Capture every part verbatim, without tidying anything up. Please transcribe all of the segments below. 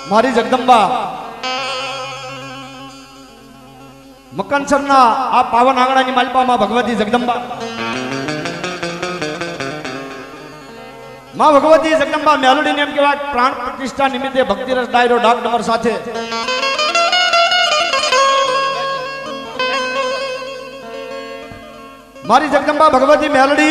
मारी जगदंबा मकनसरना आ पावन आंगणानी मालपा मां भगवती जगदंबा मां भगवती जगदंबा मेलोडी ने एम कहेवाय प्राण प्रतिष्ठा निमित्ते भक्ति रस डायरो डाक नंबर साथे मारी जगदंबा भगवती मेलोडी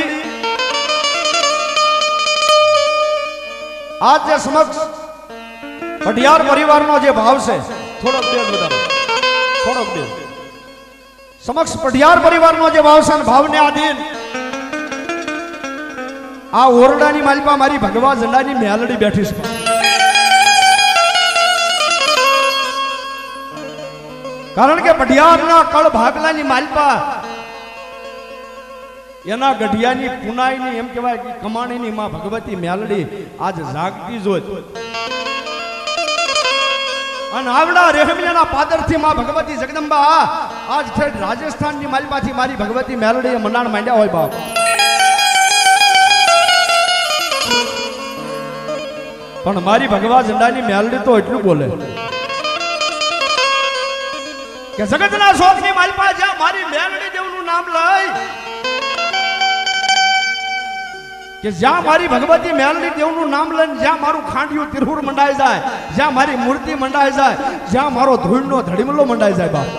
आज जे समक्ष पटियार परिवार नो जे भाव से थोड़ा देर बताओ थोड़ा देर समक्ष पटियार परिवार नो जे भाव से भाव ने आधीन आ ओरडानी मालपा मारी भगवा झंडानी मेलडी बैठी है कारण के पटियार ना कल भागलानी मालपा एना गढ़ियानी पुनाईनी एम कहेवाय कि कमाणीनी मां भगवती मेलडी आज जागती जोत अन आवड़ा रेहमियाना पादरथी मां भगवती जगदंबा आज ठेठ राजस्थान नी मालपाथी मारी भगवती मेलडी मनाण मांड्या होय बाप पण मारी भगवा झंडानी मेलडी तो एटलू बोले के जगतना शोकनी मालपा जा मारी मेलडी देवनु नाम लई कि ज्या मारी भगवती मेलडी देवनु नाम लઈને ज्या मारू खांडिયું तिरहुर मंडाई जाए ज्या मारी मूर्ति मंडाई जाए ज्या मारो धूळनो धड़ीमलो मंडाई जाए बाप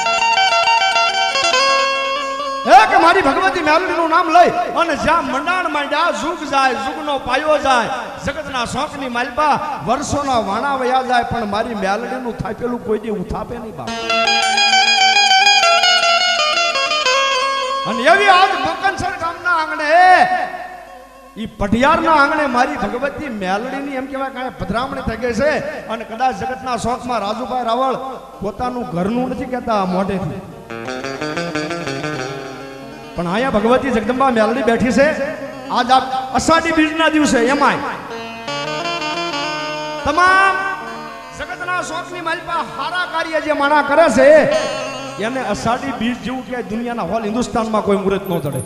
एक मारी भगवती मेलडी नु नाम लई अने ज्या मंडाण मांड्या जुग जाए जुगनो पायो जाए जगतना शोकनी मालपा वर्षोना वाणा वया जाए पण मारी मेलडी नु थापेलू कोई दी उथापे नहीं बाप अने एवी आज मकनसर गामना आंगणे ई पटियार ना आंगणे मारी भगवती मेलडी नी एम कहेवाय कांई पधरामणी થઈ ગઈ છે અને કદાચ જગતના શોખમાં રાજુભાઈ રાવળ પોતાનું ઘરનું નથી કહેતા મોઢેથી પણ આયા ભગવતી જગદંબા મેલડી બેઠી છે આજ આ અષાઢી બીજના દિવસે એમાંય તમામ જગતના શોખની માલપા હારા કાર્ય જે માણા કરે છે એને અષાઢી બીજ જેવું કે દુનિયાના હોલ હિન્દુસ્તાનમાં કોઈ મુહૂર્ત ન ચડે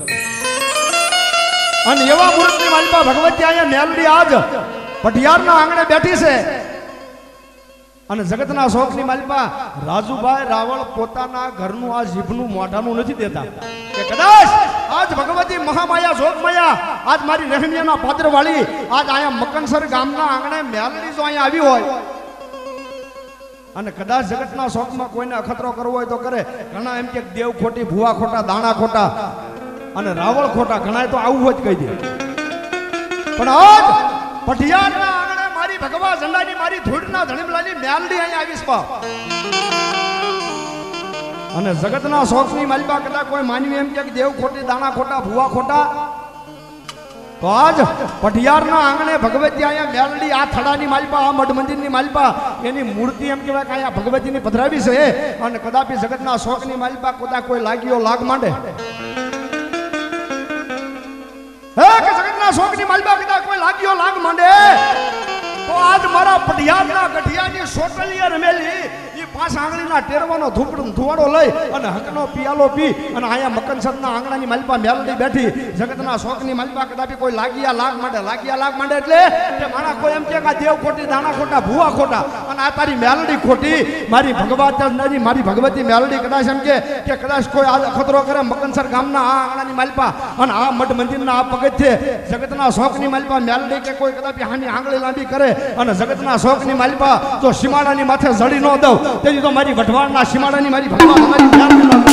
અને એવા મૂર્તિ માલપા ભગવતી આયા મેલડી આજ પટિયારના આંગણે બેઠી છે અને જગતના શોખની માલપા રાજુભાઈ રાવળ પોતાના ઘરનું આ જીભનું મોઢાનું નથી દેતા કે કદાચ આજ ભગવતી મહામાયા જોગમાયા આજ મારી રહેમિયાના પાદરવાળી આજ આયા મકનસર ગામના આંગણે મેલડી જો અહીંયા આવી હોય અને કદાચ જગતના શોખમાં કોઈને અખતરો કરવો હોય તો કરે ઘણા એમ કે દેવ ખોટી ભુવા ખોટા દાણા ખોટા અને રાવળ ખોટા ઘણા તો આવું જ કહી દે પણ આજ પટિયારના આંગણે મારી ભગવા ઝંડાની મારી ધૂળના ધણીમલાની મેલડી અહીં આવીશ બા અને જગતના શોખની માલપા કદાચ કોઈ માનવી એમ કે દેવ ખોટી દાણા ખોટા ભુવા ખોટા તો આજ પટિયારના આંગણે ભગવતી આયા મેલડી આ થડાની માલપા આ મઢ મંદિરની માલપા એની મૂર્તિ એમ કહેવાય કે આયા ભગવતીની પધરાવી છે અને કદાપી જગતના શોખની માલપા કદા કોઈ લાગ્યો લાગ માંડે હે કે જગતના શોખની માલપા કદા કોઈ લાગ્યો લાગ માંડે તો આજ મારા પટિયારના ગઢિયાની સોટલીએ રમેલી ઈ પાંચ આંગળીના ટેરવાનો ધૂપડો ધુવાડો લઈ અને હકનો પિયાલો પી અને આયા મકનસરના આંગણાની માલપા મેલડી બેઠી જગતના શોખની માલપા કદાપી કોઈ લાગિયા લાગ માંડે લાગિયા લાગ માંડે એટલે કે માણા કોઈ એમ કે આ દેવ ખોટી દાણા ખોટા ભુવા ખોટા અને આ તારી મેલડી ખોટી મારી ભગવતી મારી ભગવતી મેલડી કદાચ એમ કે કે કદાચ કોઈ આજ અખતરો કરે મકનસર ગામના આ આંગણાની માલપા અને આ મઢ મંદિરના આ પગથિયે જગતના શોખની માલપા મેલડી કે કોઈ કદાપી હાની આંગળી લાંબી કરે અને જગતના શોખની માલપા જો સીમાડાની માથે જડી ન દઉં તેજી તો મારી વઢવાણના સીમાડાની મારી ભગવાન મારી મેલડી ન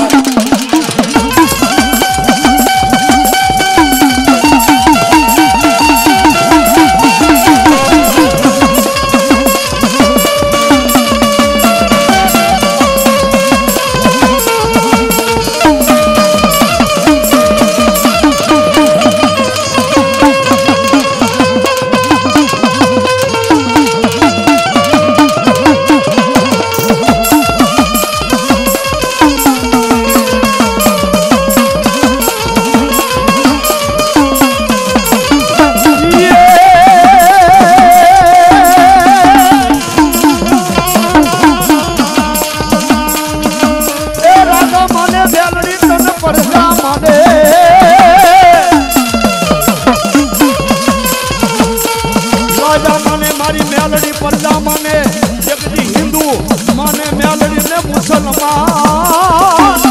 પ્રજા માને જગતી હિન્દુ માને મેલડી ને મુસલમાન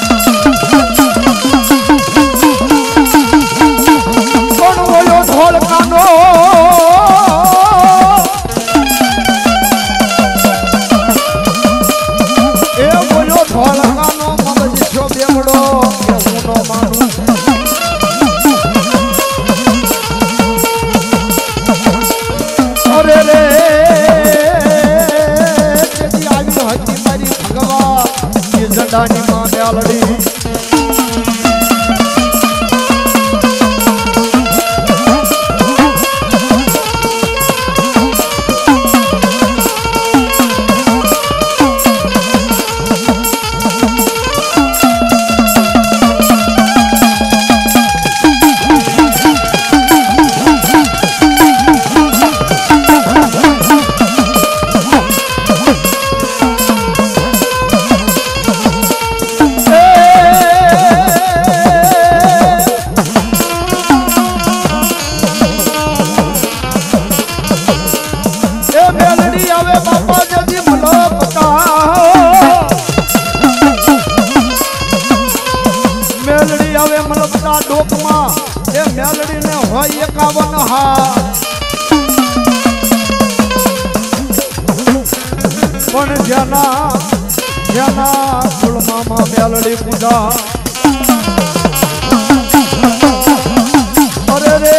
કોણ બોલ્યો ઢોલકાનો એ બોલ્યો ઢોલકાનો મગજ છો બેવડો કે હું નો માનું અરે રે જેથી આવી હતી મારી ભગવાન એ જડાની માં મેલડી એકાવન હાથ પણ જેના જેના કુળમાં મેલડી પૂજા અરે રે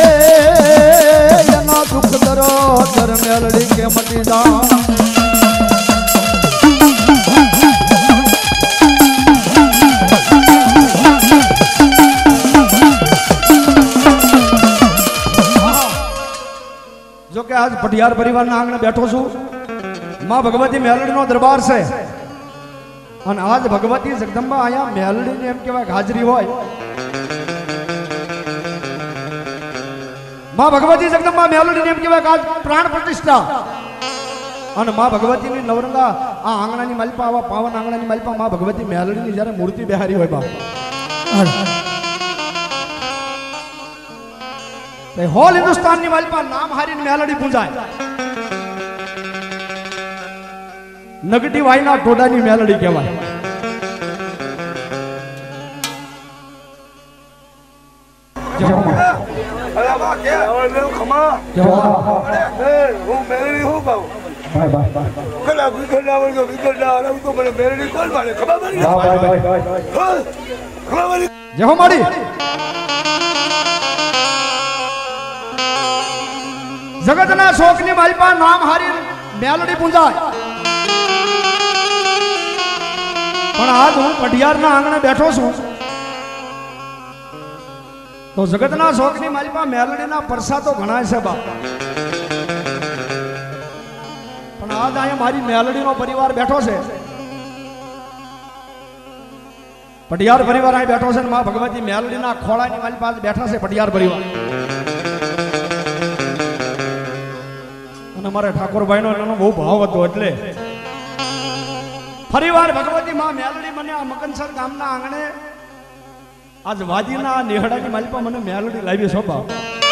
એના દુઃખ દરો દર મેલડી કે મટી જા કે આજ પટિયાર પરિવારના આંગણે બેઠો છું માં ભગવતી મેલડીનો દરબાર છે અને આજ ભગવતી જગદંબા અહીંયા મેલડીની એમ કહેવાય હાજરી હોય માં ભગવતી જગદંબા મેલડીની એમ કહેવાય આજ પ્રાણ પ્રતિષ્ઠા અને માં ભગવતીની નવરંગા આ આંગણાની માલપા આવા પાવન આંગણાની માલપા માં ભગવતી મેલડીની જ્યારે મૂર્તિ બેહારી હોય બાપ હોલ હિન્દુસ્તાનની માલપા નામ હારીને મેલડી પૂંજાય નગટી વાયના ટોડાની મેલડી કહેવાય જય હો માડી જગતના શોકની માલપા નામ હારી મેલડી પૂંજાય પણ આજ હું પટિયારના આંગણે બેઠો છું તો જગતના શોકની માલપા મેલડીના પરસા તો ઘણા છે બાપ પણ આજ અહીંયા મારી મેલડીનો પરિવાર બેઠો છે પટિયાર પરિવાર અહીં બેઠો છે ને માં ભગવતી મેલડીના ખોળાની માલપા બેઠા છે પટિયાર પરિવાર મારે ઠાકોરભાઈ નો એનો બહુ ભાવ હતો એટલે ફરીવાર ભગવતી માં મેલડી મને આ મકનસર ગામના આંગણે આજ વાદીના નેહડાની માલપા મને મેલડી લાવી છો બાપ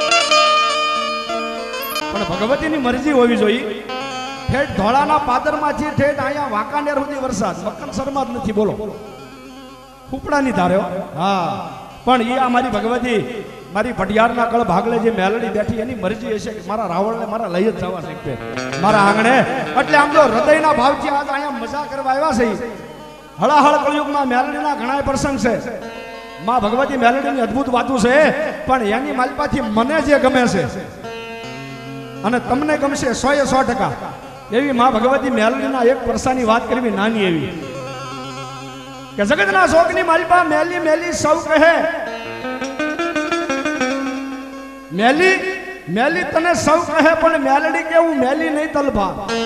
પણ ભગવતીની મરજી હોવી જોઈએ ઠેઠ ધોળાના પાદરમાંથી ઠેઠ અહીંયા વાંકાનેર સુધી વરસાદ મકનસરમાં જ નથી બોલો ઉપડાની ધાર્યો હા પણ એ અમારી ભગવતી મારી પટિયારના કળ ભાગલે જે મેલડી બેઠી એની મરજી હશે કે મારા રાવણને મારા લઈ જ જવા છે મારા આંગણે એટલે આમ જો હૃદયના ભાવથી આજ અહીંયા મજા કરવા આવ્યા છે હળાહળ કળયુગમાં મેલડીના ઘણા પ્રસંગ છે માં ભગવતી મેલડીની અદ્ભુત વાતો છે પણ એની માલપાથી મને જે ગમે છે અને તમને ગમશે સો એ સો ટકા એવી માં ભગવતી મેલડીના એક પરસાની વાત કરવી નાની એવી કે જગતના શોકની માલપા મેલી મેલી સૌ કહે મેલી મેલી તને સૌ કહે પણ મેલડી કેવું મેલી નહીં તલભા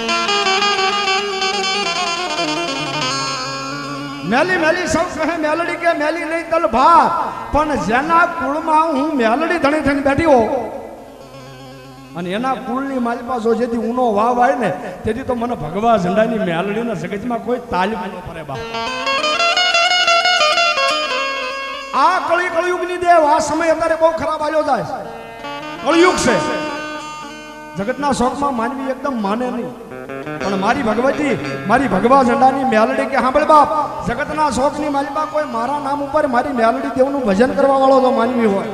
મેલી મેલી સૌ કહે મેલડી કે મેલી નહીં તલભા પણ જેના કુળમાં હું મેલડી ધણી થઈને બેઠી હો અને એના કુળની માલપા જો જેથી ઊનો વાવ આવે ને તેથી તો મને ભગવા ઝંડાની મેલડીના જગતમાં કોઈ તાલીમ ન પડે બા આ કળી કળયુગની દેવ આ સમય અત્યારે બહુ ખરાબ આવ્યો જાય કળયુગ છે જગતના શોખમાં માનવી એકદમ માને નહીં, પણ મારી ભગવતી મારી ભગવા ઝંડાની મેલડી કે સાંભળ બાપ, જગતના શોખની માલિકા કોઈ મારા નામ ઉપર મારી મેલડી દેવનું ભજન કરવા વાળો જો માનવી હોય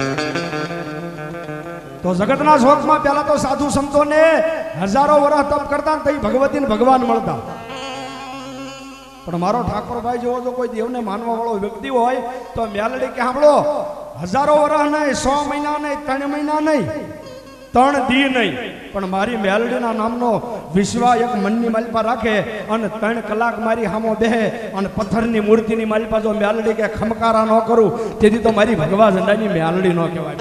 તો જગતના શોખમાં પહેલા તો સાધુ સંતોને હજારો વર્ષ તપ કરતા ને તઈ ભગવતીને ભગવાન મળતા, પણ મારો ઠાકોરભાઈ જેવો જો કોઈ દેવને માનવા વાળો વ્યક્તિ હોય તો મેલડી કે સાંભળો, હજારો વર્ષ નહીં, સો મહિના નહીં, ત્રણ મહિના નહીં, ત્રણ દી નહીં, પણ મારી મેલડીના નામનો વિશ્વા એક મનની માલિપા રાખે અને ત્રણ કલાક મારી સામો બેહે અને પથ્થરની મૂર્તિની માલિપા જો મેલડી કે ખમકારા ન કરું તેથી તો મારી ભગવા ઝંડાની મેલડી ન કહેવાય.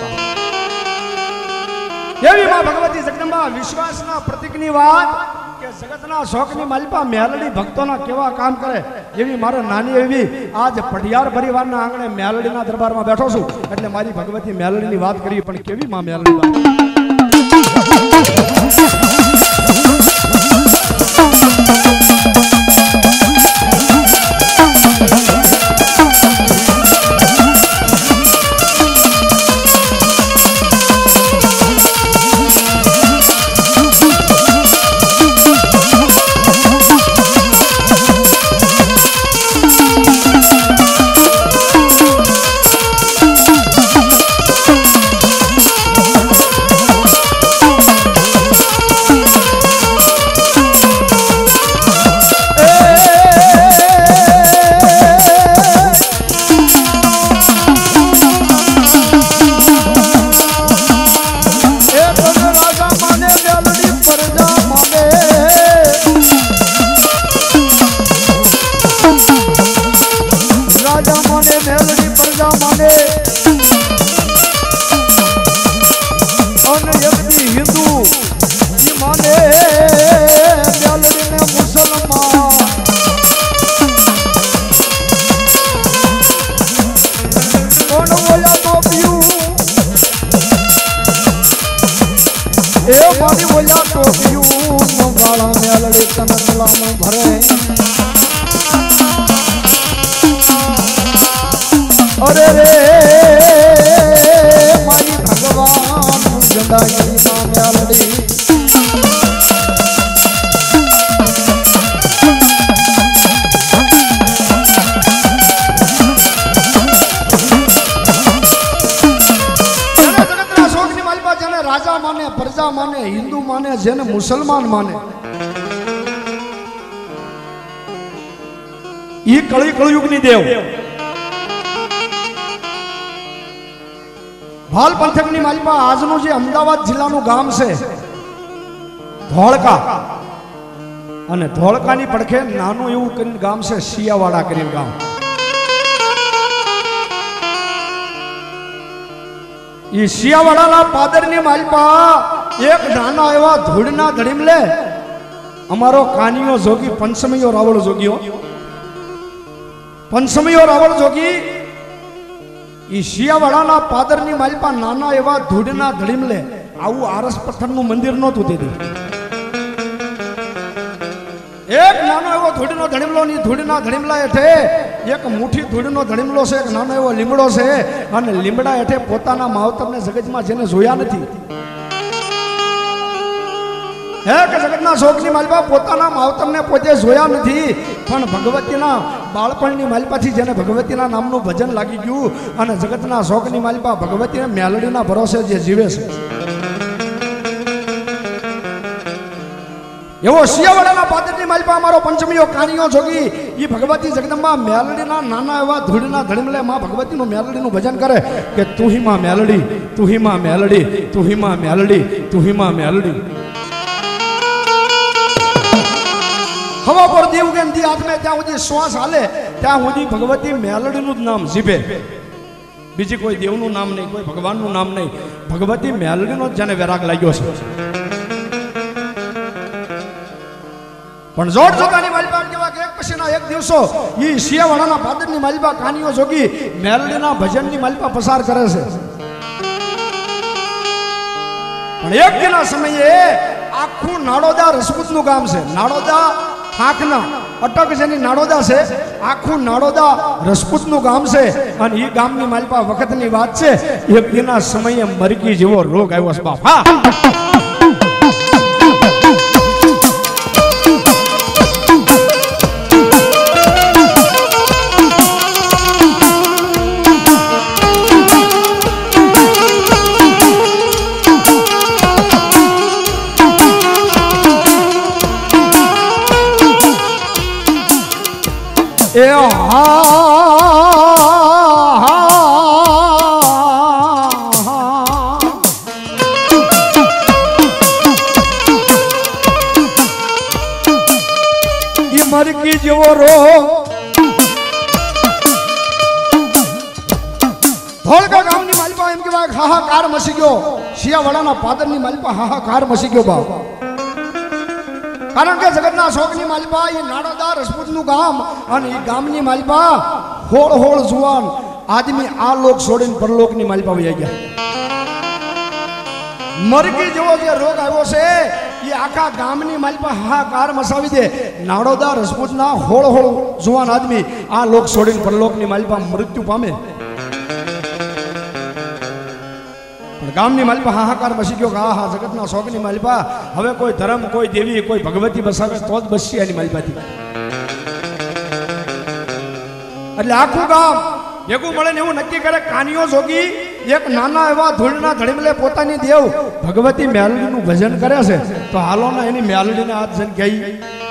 એવી માં ભગવતી જગદંબા વિશ્વાસના પ્રતીકની વાત કે જગતના શોખની માલિપા મેલડી ભક્તોના કેવા કામ કરે એવી મારે નાની એવી આજ પઢિયાર પરિવારના આંગણે મેલડીના દરબારમાં બેઠો છું એટલે મારી ભગવતી મેલડીની વાત કરી, પણ કેવી માં મેલડી વાત. અરે રે મારી ભગવાન ઝંડાની માં મેલડી રાજા માને, પ્રજા માને, હિન્દુ માને, જેને મુસલમાન માને, ઈ કળી કળયુગની દેવ ભાલ પંથકની માલિપા આજનું જે અમદાવાદ જિલ્લાનું ગામ છે ધોળકા, અને ધોળકાની પડખે નાનું એવું કરીને ગામ છે શિયાવાડા કરીને ગામ. એ શિયાવાડાના પાદરની માલિપા એક નાના એવા ધૂળના ધડીમલે અમારો કાનિયો જોગી પંચમયો રાવળ જોગીઓ પંચમયો રાવળ જોગી ઈ શિયાવાડાના પાદરની માલિપા નાના એવા ધૂળના ધડીમલે આવું આરસ પથ્થરનું મંદિર નહોતું તેથી એક નાનો એવો ધૂળનો ધડીમલો ની ધૂળના ધડીમલા હેઠે એક મુઠ્ઠી ધૂળનો ધડીમલો છે, એક નાનો એવો લીમડો છે, અને લીમડા હેઠે પોતાના માવતરને જગતમાં જેને જોયા નથી, હે કે જગતના શોખની માલિપા પોતાના માવતરને પોતે જોયા નથી, પણ ભગવતીના બાળપણની માલિપાથી જેને ભગવતીના નામનું ભજન લાગી ગયું અને જગતના શોખની માલિપા ભગવતીના મેલડીના ભરોસે જે જીવે છે એવો શિયાવાડાના પાદરની માલિપા અમારો પંચમીયો કાનિયો જોગી ઈ ભગવતી જગદંબા મેલડીના નાના એવા ધૂળના ધડીમલે માં ભગવતીનું મેલડીનું ભજન કરે કે તું હી માં મેલડી, તું હી માં મેલડી, તું હી માં મેલડી, તું હી માં મેલડી. હવા પર દેવ કે દી આત્મે ત્યાં સુધી શ્વાસ હાલે ત્યાં સુધી ભગવતી મેલડીનું જ નામ જીભે, બીજી કોઈ દેવનું નામ નહીં, કોઈ ભગવાનનું નામ નહીં, ભગવતી મેલડીનો જ જેને વેરાગ લાગ્યો છે. પણ જોડ જોતાની માલિપા કેવા કે એક પછીના એક દિવસો ઈ શિયાવાડાના પાદરની માલિપા કાનિયો જોગી મેલડીના ભજનની માલિપા પસાર કરે છે. પણ એક દિના સમયે આખું નાડોદા રસપૂતનું ગામ છે, નાડોદા ખાખના અટક જેની નાડોદા છે, આખું નાડોદા રસપૂતનું ગામ છે, અને ઈ ગામની માલિપા વખતની વાત છે, એક દિના સમયે મરકી જેવો રોગ આવ્યો છે બાપ. હા એ હા એ મરકી જેવો રોગ ધોળકા ગામની માલિપા એમ કહેવાય હાહાકાર મસી ગયો. શિયાવાડાના પાદરની માલિપા હાહાકાર મસી ગયો બાપ. કારણ કે જગતના શોકની માલિપા એ નાડોદા રજપૂતનું ગામ અને એ ગામની માલિપા હોળ હોળ જુવાન આદમી આ લોક છોડીને પરલોકની માલિપા વહી ગયા. મરકી જેવો જે રોગ આવ્યો છે એ આખા ગામની માલિપા હાહાકાર મસાવી દે. નાડોદા રજપૂતના હોળ હોળ જુવાન આદમી આ લોક છોડીને પરલોકની માલિપા મૃત્યુ પામે. ગામની માલિપા હાહાકાર બસી ગયો કે હા હા જગતના શોકની માલિપા હવે કોઈ ધર્મ કોઈ દેવી કોઈ ભગવતી બસાવે તો જ બસી એની માલિપાથી. એટલે આખું ગામ ભેગું મળે ને એવું નક્કી કરે કાનિયો જોગી એક નાના એવા ધૂળના ધડીમલે પોતાની દેવ ભગવતી મેલડીનું ભજન કરે છે તો હાલો ના એની મેલડીને હાથ જન ગઈ.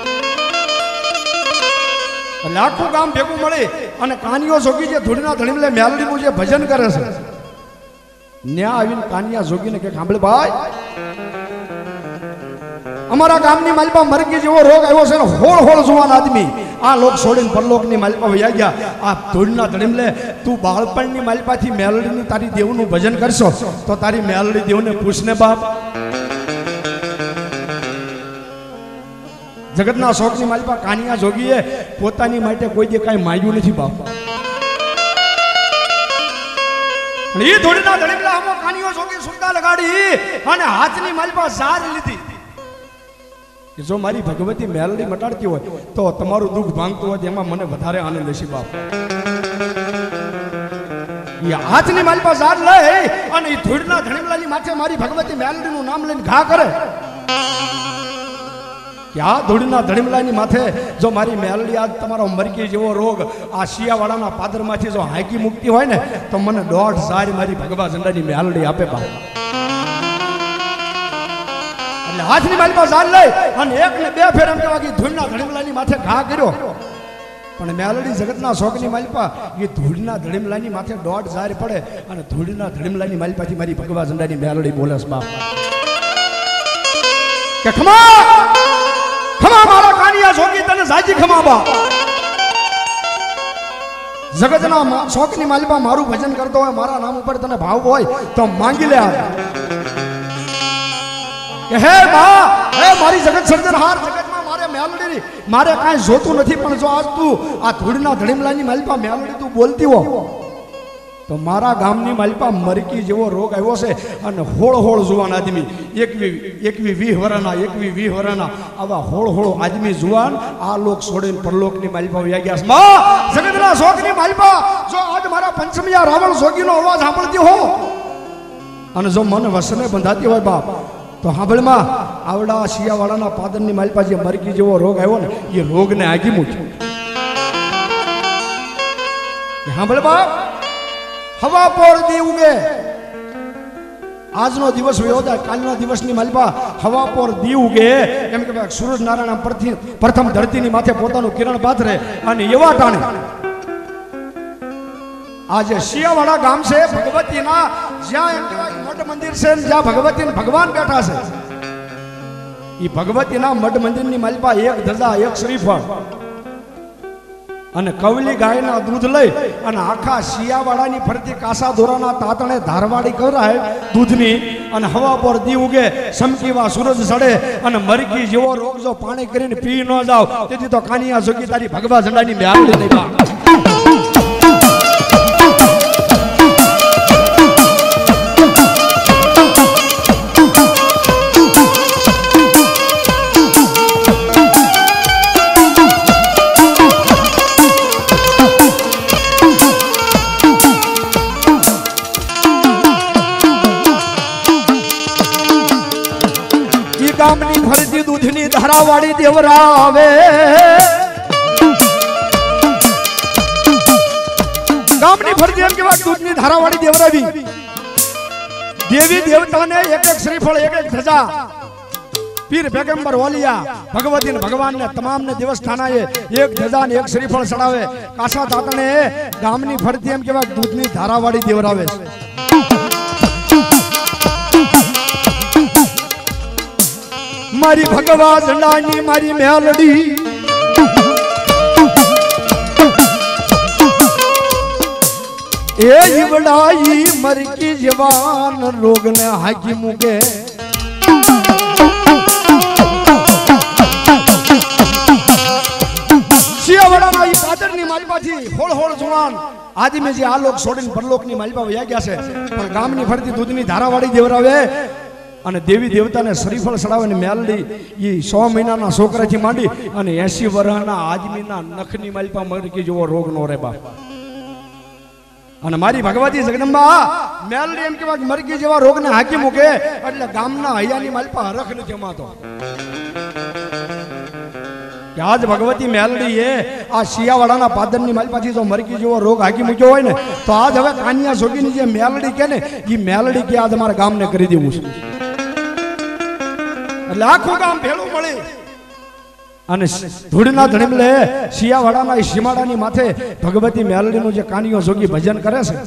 એટલે આખું ગામ ભેગું મળે અને કાનિયો જોગી જે ધૂળના ધડીમલે મેલડીનું જે ભજન કરે છે ન્યા આવીને કાનિયા જોગીને કે સાંભળે ભાઈ અમારા ગામની માલિપા મરકી જેવો રોગ આવ્યો છે ને હોળ હોળ જુવાન આદમી આ લોક છોડીને પરલોકની માલિપા વયા ગયા. આ ધૂળના ધડીમલે તું બાળપણની માલિપાથી મેલડીનું તારી દેવનું ભજન કરશો તો તારી મેલડી દેવને પૂછને બાપ. જગતના શોકની માલિપા કાનિયા જોગીએ પોતાની માટે કોઈ દે કાંઈ માંગ્યું નથી બાપ. એ ધોળીના ધડીમલા આમો કાનિયો જોગી સુરતા લગાડી અને હાથની માલિપા ઝાર લીધી. જો મારી ભગવતી મેલડી મટાડતી હોય તો તમારું દુઃખ ભાંગતું હોય એમાં મને વધારે આનંદ હશે બાપ. એ હાથની માલિપા ઝાર લઈ અને એ ધૂળના ધડીમલાની માથે મારી ભગવતી મેલડીનું નામ લઈને ઘા કરે કે આ ધૂળના ધડીમલાની માથે જો મારી મેલડી આજ તમારો મરકી જેવો રોગ આ શિયાવાડાના પાદરમાંથી જો હાંકી મૂકતી હોય ને તો મને દોઢ સારી મારી ભગવા ઝંડાની મેલડી આપે બા. એટલે હાથની માલિપા ઝાડ લઈ અને એક ને બે ફેર એમ કહેવા કે ધૂળના ધડીમલાની માથે ઘા કર્યો પણ મેલડી જગતના શોકની માલિપા એ ધૂળના ધડીમલાની માથે દોઢ ઝાર પડે અને ધૂળના ધડીમલાની માલિપાથી મારી ભગવા ઝંડાની મેલડી બોલે બાપ કે ખમા ખમા મારા કાનિયા જોગી તને જાજી ખમા બા. જગતના શોકની માલિપા મારું ભજન કરતો હોય મારા નામ ઉપર તને ભાવ હોય તો માંગી લે કે હે બા હે મારી જગત સર્જનહાર જગતમાં મારે મેલડી મારે કાંઈ જોતું નથી પણ જો આજ તું આ ધૂળના ધડીમલાની માલિપા મેલડી તું બોલતી હો તો મારા ગામની માલિપા મરકી જેવો રોગ આવ્યો છે અને હોળ હોળ જુવાન આદમી એકવી એકવી વીહ વરાના એકવી વીહ વરાના આવા હોળ હોળ આદમી જુવાન આ લોક છોડીને પરલોકની માલિપા વયા ગયા છે. માં જગતના શોકની માલિપા જો આજ મારા પંચમિયા રાવણ જોગીનો અવાજ સાંભળતી હો અને જો મને વસને બંધાતી હોય બાપ તો સાંભળમાં આવડા શિયાવાડાના પાદરની માલિપા જે મરકી જેવો રોગ આવ્યો ને એ રોગને આગી મૂક્યો. સાંભળ બાપ હવા પોર દી ઉગે આજનો દિવસ વયો જાય કાલના દિવસની માલિપા હવા પોર દી ઉગે એમ કે સૂરજ નારાયણ પ્રથમ ધરતીની માથે પોતાનું કિરણ પાથરે અને એવા ટાણે આ જે શિયાવાડા ગામ છે ભગવતીના જ્યાં એમ કહેવાય મઠ મંદિર છે જ્યાં ભગવતી ભગવાન બેઠા છે એ ભગવતીના મઠ મંદિરની માલિપા એક ધજા એક શ્રીફળ અને કવલી ગાયના દૂધ લઈ અને આખા શિયાવાડાની ફરતી કાસા દોરાના તાતણે ધારવાડી કરાય દૂધની અને હવા પર દી ઉગે સમકીવા સૂરજ સડે અને મરકી જેવો રોગ જો પાણી કરીને પી ન જાવ તેથી તો કાનિયા જોગી તારી ભગવા ઝંડાની મેલડી નહીં બા. ગામની ફરતી દૂધની ધારાવાળી દેવરાવે ગામની ફરતી એમ કેવા દૂધની ધારાવાળી દેવરાવી દેવી દેવતાને એક એક શ્રીફળ એક એક ધજા પીર પેગમ્બર ઓલિયા ભગવતી ને ભગવાન ને તમામ ને દિવસ ઠાણાએ એક ધજા ને એક શ્રીફળ ચડાવે કાસા દાતણે ગામની ફરતી એમ કેવા દૂધની ધારાવાળી દેવરાવે મારી ભગવા ઝંડાની મારી મેલડી એ ઈવડાઈ મરકી જવાન લોગને હાકી મૂકે શિયાવાડાના ઈ પાદરની માલપાથી હોળ હોળ જુવાન આદિમે જે આ લોક છોડીને પરલોકની માલપા વયા ગયા છે પણ ગામની ફરતી દૂધની ધારાવાળી દેવરાવે અને દેવી દેવતાને શ્રીફળ ચડાવે ને મેલડી ઈ સો મહિનાના છોકરાથી માંડી અને એસી વર્ષના આદમીના નખની માલપા મરકી જેવો રોગ નો રે બાપ અને મારી ભગવતી જગદંબા મેલડી એમ કેવા મરકી જેવા રોગને હાકી મૂકે એટલે ગામના હૈયાની માલપા હરખ નથી જમાતો કે આજ ભગવતી મેલડી એ આ શિયાવાડાના પાદરની માલપાથી જો મરકી જેવો રોગ હાકી મૂક્યો હોય ને તો આજ હવે કાનિયા જોગીની જે મેલડી કે ને એ મેલડી કે આજ અમારા ગામને કરી દેવું છે એટલે આખું ગામ ભેળું મળી અને ધૂળના ધણીમલે શિયાવાડાના સીમાડાની માથે ભગવતી મેલડીનું જે કાનિયો જોગી ભજન કરે છે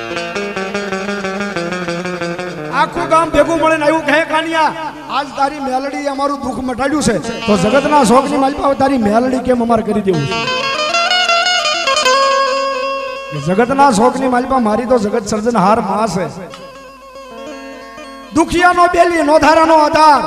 આખું ગામ ભેગું મળીને આવ્યું કહે કાનિયા આજ તારી મેલડી અમારું દુઃખ મટાડ્યું છે તો જગતના શોકની માલપા તારી મેલડી કેમ અમારે કરી દેવું છે જગતના શોકની માલપા મારી તો જગત સર્જનહાર માં છે દુખિયાનો બેલી નોધારાનો આધાર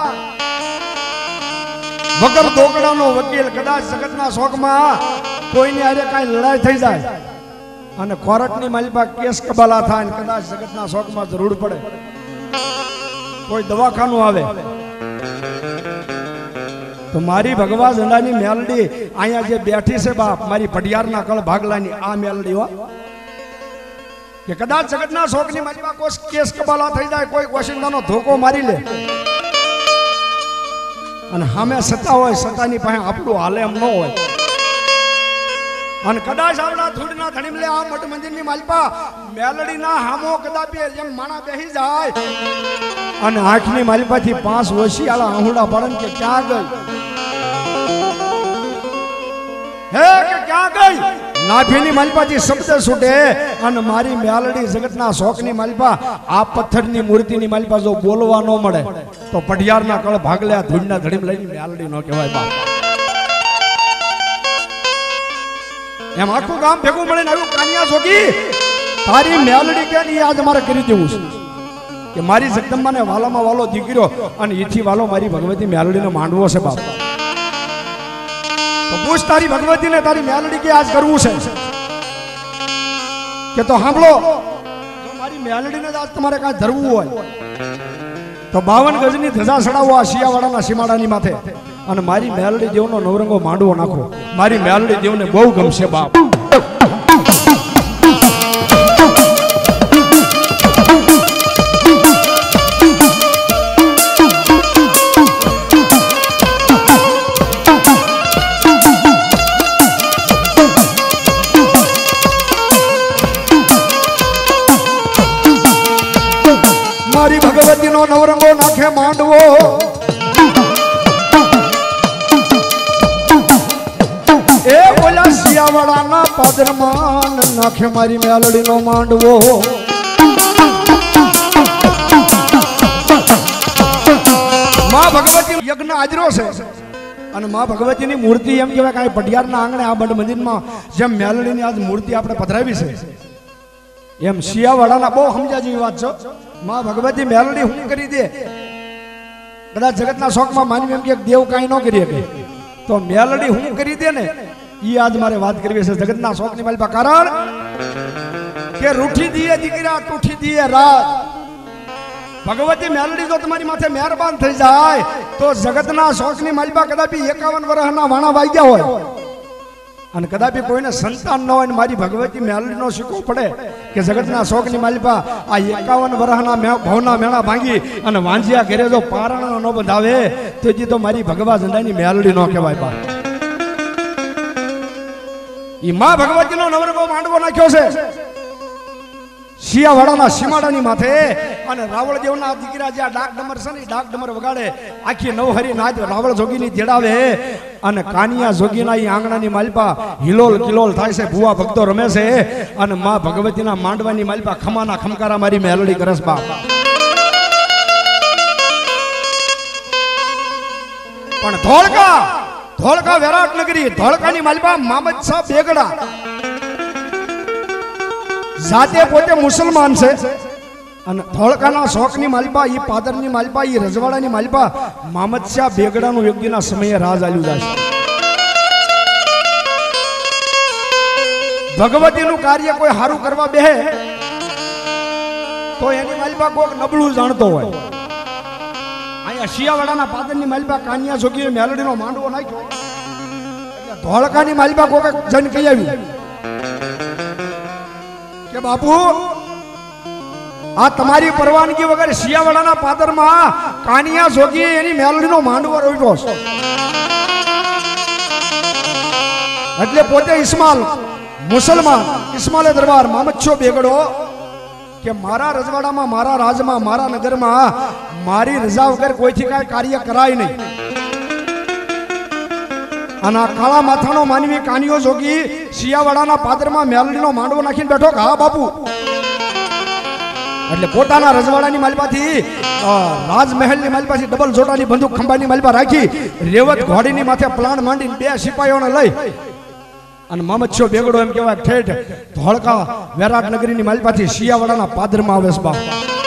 વગર દોકડાનો વકીલ કદાચ જગતના શોકમાં કોઈની હારે કાંઈ લડાઈ થઈ જાય અને કોર્ટની માલપા કેસ કબાલા થાય કદાચ જગતના શોકમાં જરૂર પડે કોઈ દવાખાનું આવે તો મારી ભગવા ઝંડાની મેલડી અહીંયા જે બેઠી છે બાપ મારી પઢિયારના કળ ભાગલાની આ મેલડી હો કે કદાચ જગતના શોકની માલપા કોઈ કેસ કબાલા થઈ જાય કોઈ કોશિંદાનો ધોકો મારી લે અને સામે સત્તા હોય સત્તાની પાસે આપણું હાલે એમ ન હોય અને કદાચ આવડા ધૂળના ધણીમલે આ મઠ મંદિરની માલપા મેલડીના હામો કદાપી જેમ માણા બેહી જાય અને આંખની માલપાથી પાંચ ઓછી આલા આહુડા પડન કે ક્યાં ગઈ હે કે ક્યાં ગઈ નાભીની માલપાથી શબ્દ છૂટે અને મારી મેલડી જગતના શોકની માલપા આ પથ્થરની મૂર્તિની માલપા જો બોલવા ન મળે તો પઢિયારના કળ ભાગલે આ ધૂળના ધડીમ લઈને મેલડી નો કહેવાય બાપ એમ આખું ગામ ભેગું મળીને આવ્યું કાનિયા જોગી તારી મેલડી કે ની આજ મારે કરી દેવું છે કે મારી જગદંબાને વાલામાં વાલો દીકરો અને ઈથી વાલો મારી ભગવતી મેલડીનો માંડવો છે બાપ તો પૂછ તારી ભગવતીને તારી મેલડી કે આજ કરવું છે કે તો સાંભળો જો મારી મેલડીને આજ તમારે કાંઈ ધરવું હોય તો બાવન ગજની ધજા ચડાવો આ શિયાવાડાના સીમાડાની માથે અને મારી મેલડી દેવનો નવરંગો માંડવો નાખો મારી મેલડી દેવને બહુ ગમશે બાપ મારી ભગવતીનો નવરંગો નાખે માંડવો એ બોલા શિયાવાડાના પાદરમાં નાખે મારી મેલડીનો માંડવો માં ભગવતી યજ્ઞ હાજરો છે અને માં ભગવતીની મૂર્તિ એમ કહેવાય કાંઈ પઢિયારના આંગણે આ બંધ મંદિરમાં જેમ મેલડીની આજ મૂર્તિ આપણે પધરાવી છે એમ શિયાવાડાના બહુ સમજા જેવી વાત છે માં ભગવતી મેલડી હું કરી દે કદાચ જગતના શોકમાં માનવી એમ કે દેવ કાંઈ ન કરી શકે તો મેલડી હું કરી દે ને ઈ આજ મારે વાત કરવી છે જગતના શોકની માલપા કારણ કે રૂઠી દીએ દીકરા ટૂઠી દીએ રાત ભગવતી મેલડી જો તમારી માથે મહેરબાન થઈ જાય તો જગતના શોકની માલપા કદાપી એકાવન વર્ષના વાણા વાગ્યા હોય અને કદાપી કોઈને સંતાન ન હોય ને મારી ભગવતી મેલડીનો શીખવો પડે કે જગતના શોકની માલપા આ એકાવન વર્ષના ભવના મેળા ભાંગી અને વાંજિયા ઘરે જો પારણો ન બંધાવે તો જે તો મારી ભગવા ઝંડાની મેલડી ન કહેવાય બા ઈ માં ભગવતીનો નવરંગો માંડવો નાખ્યો છે શિયાવાડાના સીમાડાની માથે અને રાવળ દેવના દીકરા જે આ ડાક ડમર છે ને ડાક ડમર વગાડે આખી નવહરી નાચ રાવળ જોગીની તેડાવે અને કાનિયા જોગીના ઈ આંગણાની માલપા હિલોલ કિલોલ થાય છે ભુવા ભક્તો રમે છે અને માં ભગવતીના માંડવાની માલપા ખમાના ખમકારા મારી મેલડી કરસ બાપ પણ ધોળકા ધોળકા વિરાટ નગરી ધોળકાની માલપા મામદ શાહ બેગડા જાતે પોતે મુસલમાન છે અને ધોળકાના શોકની માલપા ઈ પાદરની માલપા ઈ રજવાડાની માલપા મામદ શાહ બેગડાનું યોગીના સમયે રાજ આલ્યું જાય ભગવતીનું કાર્ય કોઈ હારું કરવા બેહે તો એની માલપા કોક નબળું જાણતો હોય અહીંયા શિયાવાડાના પાદરની માલપા કાનિયા જોગીએ મેલડીનો માંડવો નાખ્યો એટલે ધોળકાની માલપા કોક જન કહી આવ્યું કે બાપુ આ તમારી પરવાનગી વગર શિયાવાડાના પાદરમાં કાનિયા જોગી એની મેલડીનો માંડવો રોપ્યો છે એટલે પોતે ઇસ્માલ મુસલમાન ઇસ્માલે દરબાર મામદ શાહ બેગડો કે મારા રજવાડામાં મારા રાજમાં મારા નગરમાં મારી રજા વગર કોઈથી કાંઈ કાર્ય કરાય નહીં અને આ કાળા માથાનો માનવી કાનિયો જોગી શિયાવાડાના પાદરમાં મેલડીનો માંડવો નાખીને બેઠો કે હા બાપુ એટલે પોતાના રજવાડાની માલપાથી રાજમહેલની માલપાથી ડબલ જોટાની બંદૂક ખંભાની માલપા રાખી રેવત ઘોડીની માથે પ્લાન માંડીને બે સિપાહીઓને લઈ અને મામદ શાહ બેગડો એમ કહેવાય ઠેઠ ધોળકા વિરાટ નગરીની માલપાથી શિયાવાડાના પાદરમાં આવે છે બાપ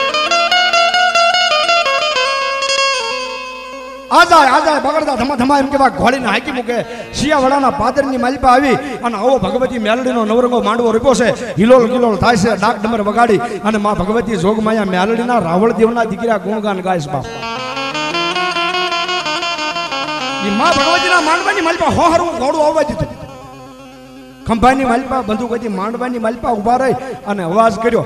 આજાય આજાય બગડતા ધમા ધમા એમ કેવા ઘોડીને હાકી મૂકે શિયાવાડાના પાદરની માલપા આવી અને આવો ભગવતી મેલડીનો નવરંગો માંડવો રૂપ્યો છે હિલોલ કિલોલ થાય છે ડાક ડમર વગાડી અને માં ભગવતી જોગમાયા મેલડીના રાવળ દેવના દીકરા ગુણગાન ગાય છે બાપ ઈ માં ભગવતીના માંડવાની માલપા હોહરું ઘોડું આવવા દીધું ખંભાની માલપા બંદૂક હતી માંડવાની માલપા ઉભા રહી અને અવાજ કર્યો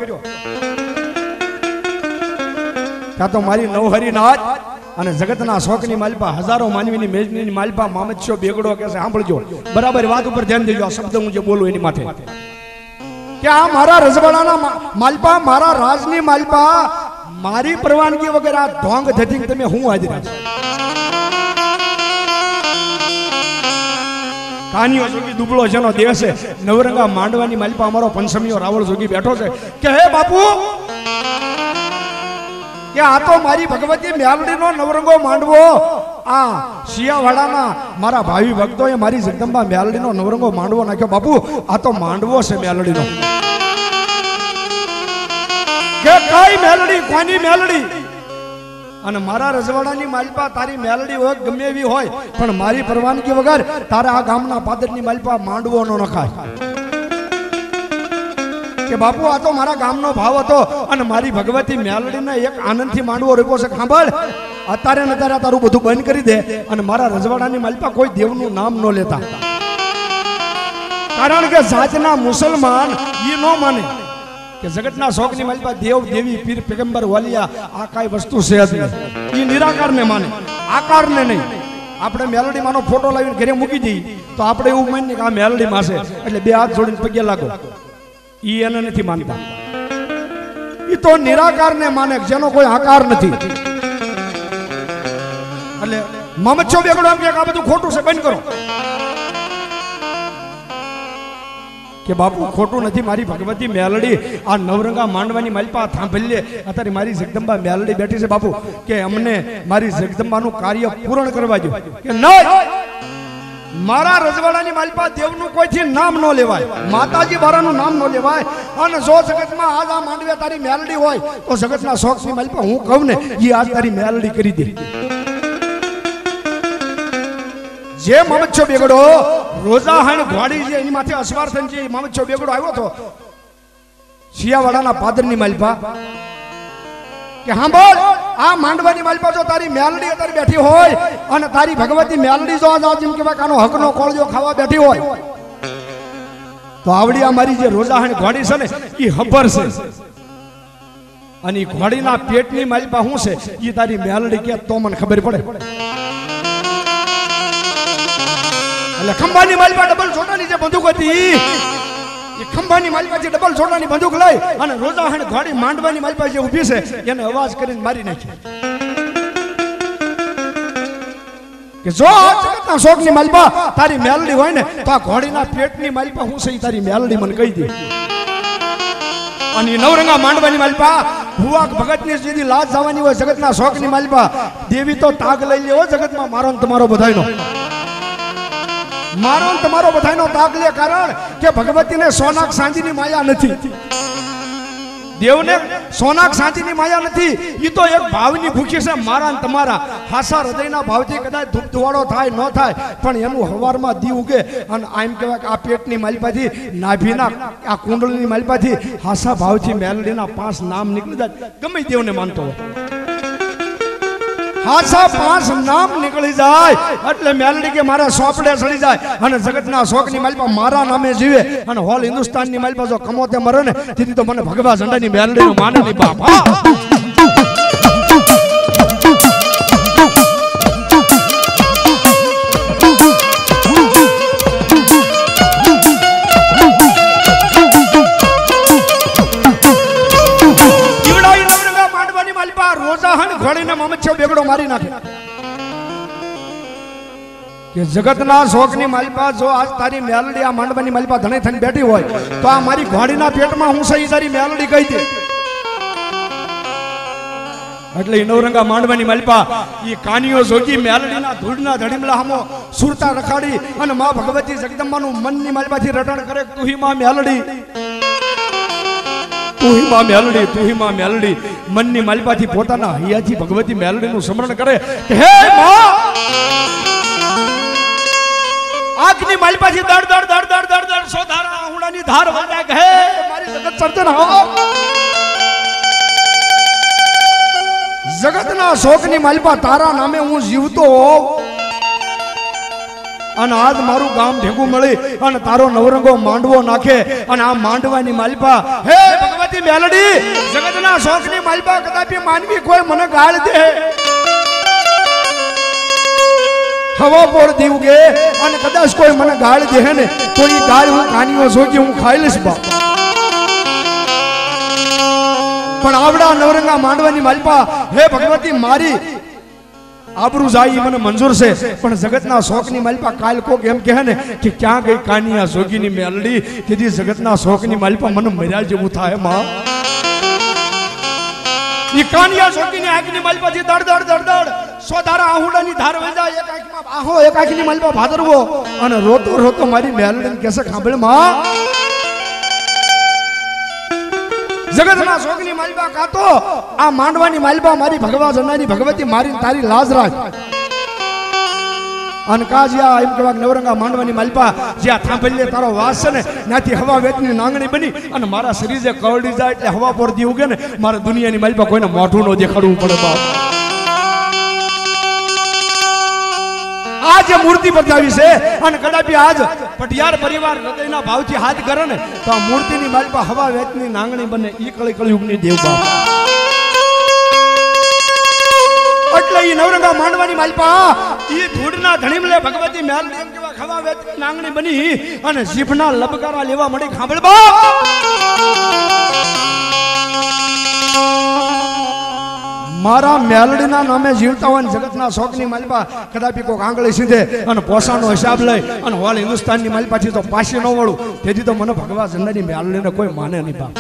ત્યાં તો મારી નવહરી નાચ અને જગતના શોકની માલપા હજારો માનવીની મેજની માલપા મામદ શાહ બેગડો કે છે સાંભળજો બરાબર વાત ઉપર ધ્યાન દેજો આ શબ્દ હું જે બોલું એની માથે કે આ મારા રજવાડાના માલપા મારા રાજની માલપા મારી પરવાનગી વગર આ ઢોંગ ધતિંગ તમે હું હાજર છે કાનિયો જોગી દુબળો જેનો દેહ છે નવરંગા માંડવાની માલપા અમારો પંચમીયો રાવળ જોગી બેઠો છે કે હે બાપુ કે આ તો મારી ભગવતી મેલડીનો નવરંગો માંડવો આ શિયાવાડાના મારા ભાવિ ભક્તોએ મારી જગદંબા મેલડીનો નવરંગો માંડવો નાખ્યો બાપુ આ તો માંડવો છે મેલડીનો કે કઈ મેલડી કોની મેલડી અને મારા રજવાડાની માલપા તારી મેલડી હોય ગમે એવી હોય પણ મારી પરવાનગી વગર તારા આ ગામના પાદરની માલપા માંડવો નો નખાય કે બાપુ આ તો મારા ગામનો ભાવ હતો અને મારી ભગવતી મેલડીને એક આનંદથી માંડવો રૂપ્યો છે સાંભળ અત્યારે ને અત્યારે તારું બધું બંધ કરી દે અને મારા રજવાડાની માલપા કોઈ દેવનું નામ ન લેતા કારણ કે જાતના મુસલમાન ઈ ન માને કે જગતના શોકની માલપા દેવ દેવી પીર પેગંબર વાલિયા આ કાઈ વસ્તુ છે જ નહીં ઈ નિરાકારને માને આકારને નહીં આપણે મેલડી માનો ફોટો લાવીને ઘરે મૂકી દઈએ તો આપણે એવું માનીએ કે આ મેલડી માં છે એટલે બે હાથ જોડીને પગે લાગો ઈ એને નથી માનતા ઈ તો નિરાકારને માને જેનો કોઈ આકાર નથી એટલે મામદ શાહ બેગડો એમ કે આ બધું ખોટું છે બંધ કરો કે બાપુ ખોટું નથી મારી ભગવતી મેલડી આ નવરંગા માંડવાની માલપા થાંભલે અત્યારે મારી જગદંબા મેલડી બેઠી છે બાપુ કે અમને મારી જગદંબાનું કાર્ય પૂર્ણ કરવા દો કે નહીં મારા રજવાડાની માલપા દેવનું કોઈથી નામ ન લેવાય માતાજી બારાનું નામ ન લેવાય અને જો જગતમાં આજ આ માંડવે તારી મેલડી હોય તો જગતના શોખની માલપા હું કહું ને એ આજ તારી મેલડી કરી દે જે મામદ શાહ બેગડો રોજા હાણ ઘોડી જે એની માથે અસવાર થઈને જે મામદ શાહ બેગડો આવ્યો હતો શિયાવાડાના પાદરની માલપા કે સાંભળ આ માંડવાની માલપા જો તારી મેલડી અત્યારે બેઠી હોય અને તારી ભગવતી મેલડી જો આજ જેમ કે કાનો હકનો કોળજો ખાવા બેઠી હોય તો આવડી આ મારી જે રોજાહાણ ઘોડી છે ને એ હબર છે અને એ ઘોડીના પેટની માલપા શું છે એ તારી મેલડી કે તો મને ખબર પડે એટલે ખંભાની માલપા ડબલ છોટાની જે બંદૂક હતી એ ખંભાની મારી પાસે ડબલ છોડાની બંદૂક લઈ અને રોજા હણ ઘોડી માંડવાની મારી પાસે ઊભી છે એને અવાજ કરીને મારી નાખી કે જો આ જગતના શોકની માલપા તારી મેલડી હોય ને તો આ ઘોડીના પેટની માલપા હું છે તારી મેલડી મને કહી દે. અને નવરંગા માંડવાની માલપા ભુવા ભગતની સીધી લાજ જવાની હોય જગતના શોકની માલપા દેવી તો તાગ લઈ લેવો જગતમાં મારો ને તમારો બધાયનો મારો ને તમારો બધાયનો તાગ લે કારણ કે ભગવતીને સોનાક સાંજીની માયા નથી દેવને સોનાક સાંજીની માયા નથી ઈ તો એક ભાવની ભૂખી છે મારા ને તમારા હાસા હૃદયના ભાવથી કદાચ ધૂપ ધુવાડો થાય ન થાય પણ એનું હવારમાં દી ઉગે અને આમ કહેવાય કે આ પેટની માલપાથી નાભીના આ કુંડળની માલપાથી હાસા ભાવથી મેલડીના પાંચ નામ નીકળી જાય ગમે દેવને માનતો હાસા પાંચ નામ નીકળી જાય એટલે મેલડી કે મારા સોપડે ચડી જાય અને જગતના શોકની માલપા મારા નામે જીવે અને હોલ હિન્દુસ્તાનની માલપા જો કમોતે મરે ને તેથી તો મને ભગવા ઝંડાની મેલડીનું માને નહીં બાપ. બેગડો મારી નાખે કે જગતના શોકની માલપા જો આજ તારી મેલડી આ માંડવાની માલપા ધણે થઈને બેઠી હોય તો આ મારી ઘોડીના પેટમાં હું સહી તારી મેલડી કહી દે. એટલે નવરંગા માંડવાની માલપા ઈ કાનિયો જોગી મેલડીના ધૂળના ધડીમલા હમો સુરતા રખાડી અને માં ભગવતી જગદંબાનું મનની માલપાથી રટણ કરે તુહી માં મેલડી તુહી માં મેલડી તુહી માં મેલડી મનની માલપાથી પોતાના હૈયાથી ભગવતી મેલડીનું સ્મરણ કરે કે હે માં આગની માલપાથી દડ દડ દડ દડ દડ દડ સોધારા આહુડાની ધાર વંદાય કે હે મારી જગત સર્જન હો જગતના શોકની માલપા તારા નામે હું જીવતો હોઉં અને આજ મારું ગામ ભેગું મળી અને તારો નવરંગો માંડવો નાખે અને આ માંડવાની માલપા હે ભગવતી મેલડી જગતના શોકની માલપા કદાપી માનવી કોઈ મને ગાળ દે હવા પોર દીવ ગે અને કદાચ કોઈ મને ગાળ દે ને તો એ ગાળ હું કાનીઓ જોગી હું ખાઈ લઈશ બા. પણ આવડા નવરંગા માંડવાની માલપા હે ભગવતી મારી આબરૂ જાય મને મંજૂર છે પણ જગતના શોકની માલપા કાલ કોક એમ કહે ને કે ક્યાં ગઈ કાનિયા જોગીની મેલડી તેથી જગતના શોકની માલપા મને મર્યા જેવું થાય માં. ઈ કાનિયા જોગીની આંખની માલપાથી દડ દડ દડ દડ સોધારા આહુડાની ધાર વંજાય એક આંખમાં આહો એક આંખની માલપા ભાદરવો અને રોતો રોતો મારી મેલડીને કહેશે ખાંભળ માં જગતના શોકની માલપા કાતો આ માંડવાની માલપા મારી ભગવા જનાની ભગવતી મારી તારી લાજ રાખ અને કાજિયા એમ કહેવા નવરંગા માંડવાની માલપા જ્યાં થાંભલીએ તારો વાસ છે ને ત્યાંથી હવા વેતની નાંગણી બની અને મારા શરીરે કવડી જાય એટલે હવા પોરથી ઉગે ને મારે દુનિયાની માલપા કોઈને મોઢું ન દેખાડવું પડે બાપ. આજ મૂર્તિ બતાવી છે અને કદાપી આજ પટિયાર પરિવાર હૃદયના ભાવથી હાથ કરે ને તો આ મૂર્તિની માલપા હવા વેતની નાંગણી બને ઈ કળી કળયુગની દેવ બાપ. એટલે ઈ નવરંગા માંડવાની માલપા ઈ ધૂળના ધણીમલે ભગવતી મેલડી એમ કેવા હવા વેતની નાંગણી બની અને જીભના લબકારા લેવા મળી ખાંભળ બાપ. મારા મેલડીના નામે જીવતા હોય જગતના શોકની માલપા કદાપી કોઈક આંગળી સીધે અને પોસાનો હિસાબ લઈ અને હોલ હિન્દુસ્તાનની માલપાથી તો પાછી ન વળું તેથી તો મને ભગવા જંડાની મેલડીને કોઈ માને નહીં બાપ.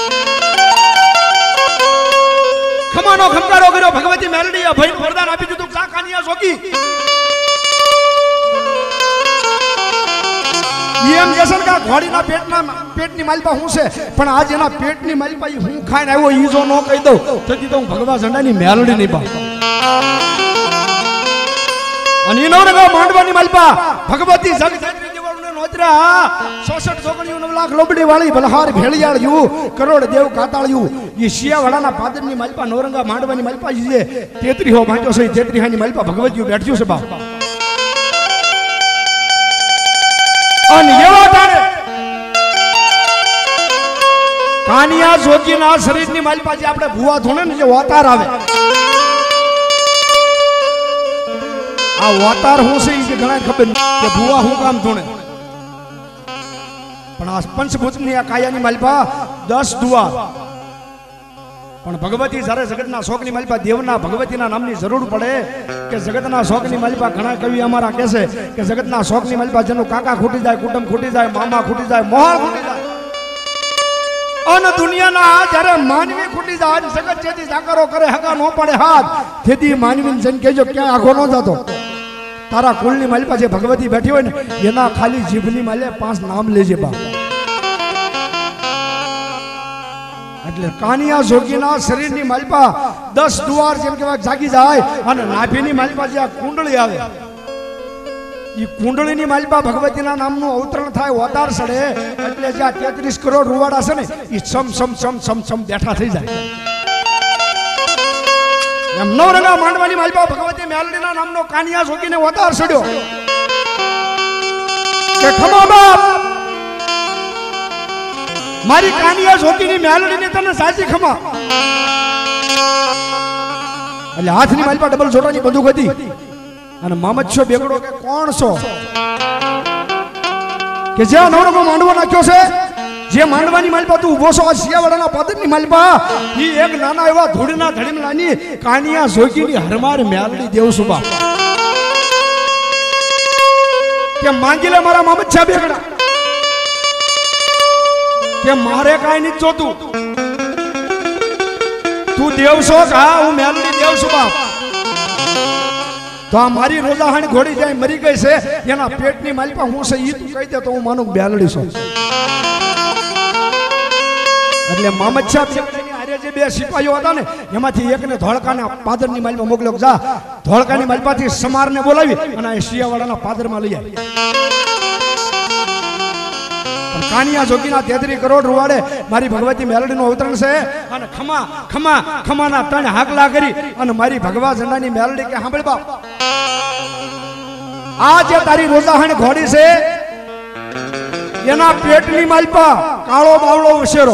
ખમાનો ખમકારો કર્યો ભગવતી મેલડી અભય વરદાન આપી દીધું જા કાનિયા જોગી એમ કે છે કે ઘોડીના પેટના પેટની માલપા હું છે પણ આજ એના પેટની માલપા હું ખાઈને આવ્યો ઈ જો ન કહી દઉં તેથી તો હું ભગવા ઝંડાની મેલડી નહીં બા. અને ઈ નવરંગા માંડવાની માલપા ભગવતી જગજેત્રી દેવળને નોતરા ચોસઠ ચોકડીઓ નવ લાખ લોબડી વાળી બલહાર ભેળિયાળ્યું કરોડ દેવ કાતાળ્યું ઈ શિયાવાળાના પાદરની માલપા નવરંગા માંડવાની માલપા છે તેત્રી હો બાંટ્યો છે તેત્રી હાની માલપા ભગવતીઓ બેઠ્યું છે બા. અને એવા ટાણે કાનિયા જોગીના શરીરની માલપા જે આપણે ભુવા ધોણે ને જે વાતાર આવે આ વાતાર હું છે એ ઘણા ખબર કે ભુવા હું કામ ધોણે પણ આ પંચભૂતની આ કાયાની માલિપા દસ દુઆર પણ ભગવતી જ્યારે જગતના શોકની માલિપા દેવના ભગવતીના નામની જરૂર પડે કે જગતના શોકની માલિપા ઘણા કવિ અમારા કહેશે કે જગતના શોકની માલિપા જેનું કાકા ખૂટી જાય કુટુંબ ખૂટી જાય મામા ખૂટી જાય મોહાળ ખૂટી જાય અન દુનિયાના જ્યારે માનવી ખૂટી જાય જગત જેથી જાકરો કરે હકા નો પડે હાથ તેથી માનવીને જન કહેજો ક્યાં આખો ન જતો તારા કુળની માલિપા જે ભગવતી બેઠી હોય ને એના ખાલી જીભની માલે પાંચ નામ લેજે બા એટલે કાનિયા જોગીના શરીરની માલિપા દસ દુવાર જેમ કહેવાય જાગી જાય અને નાભીની માલિપા જે કુંડળી આવે ઈ કુંડળીની માલિપા ભગવતીના નામનું અવતરણ થાય ઓતાર સડે એટલે જ્યાં તેત્રીસ કરોડ રૂવાડા છે ને ઈ સમ સમ સમ સમ સમ બેઠા થઈ જાય એમ નવરંગા માંડવાની માલિપા ભગવતી મેલડીના નામનો કાનિયા જોગીને ઓતાર સડ્યો કે ખમા બાપ મારી કાનિયા જોગીની મેલડીને તને સાચી ખમા એટલે હાથની માલિપા ડબલ જોટાની બંદૂક હતી અને મામદ છો બેગડો કે કોણ છો કે જ્યાં નવરંગો માંડવો નાખ્યો છે જે માંડવાની માલિપા તું ઉભો છો શિયાવાડાના પાદરની માલિપા ઈ એક નાના એવા ધૂળના ધડીમલાની કાનિયા જોગીની હરમાર મેલડી દેવસુબા કે માંગી લે મારા મામદ છો બેગડા કે મારે કાઈ નથી જોતું તું દેવ છો હા હું મેલડી દેવ છું બાપ તો આ મારી રોજાહાણી ઘોડી જાય મરી ગઈ છે એના પેટની માલિપા હું છે ઈ તું કહી દે તો હું માનું બેલડી છું એટલે મામદ શાહ બેગડાની હારે જે બે સિપાહીઓ હતા ને એમાંથી એકને ધોળકાના પાદરની માલિપા મોકલ્યો જા ધોળકાની માલિપાથી સમારને બોલાવી અને આ શિયાવાડાના પાદરમાં લઈ આવી કાનિયા જોગીના તેત્રી કરોડ રૂવાડે મારી ભગવતી મેલડીનું અવતરણ છે અને ખમા ખમા ખમાના ત્રણ હાકલા કરી અને મારી ભગવા ઝંડાની મેલડી કે સાંભળ બાપ આ જે તારી રોજાહાણી ઘોડી છે એના પેટની માલિપા કાળો બાવળો વસેરો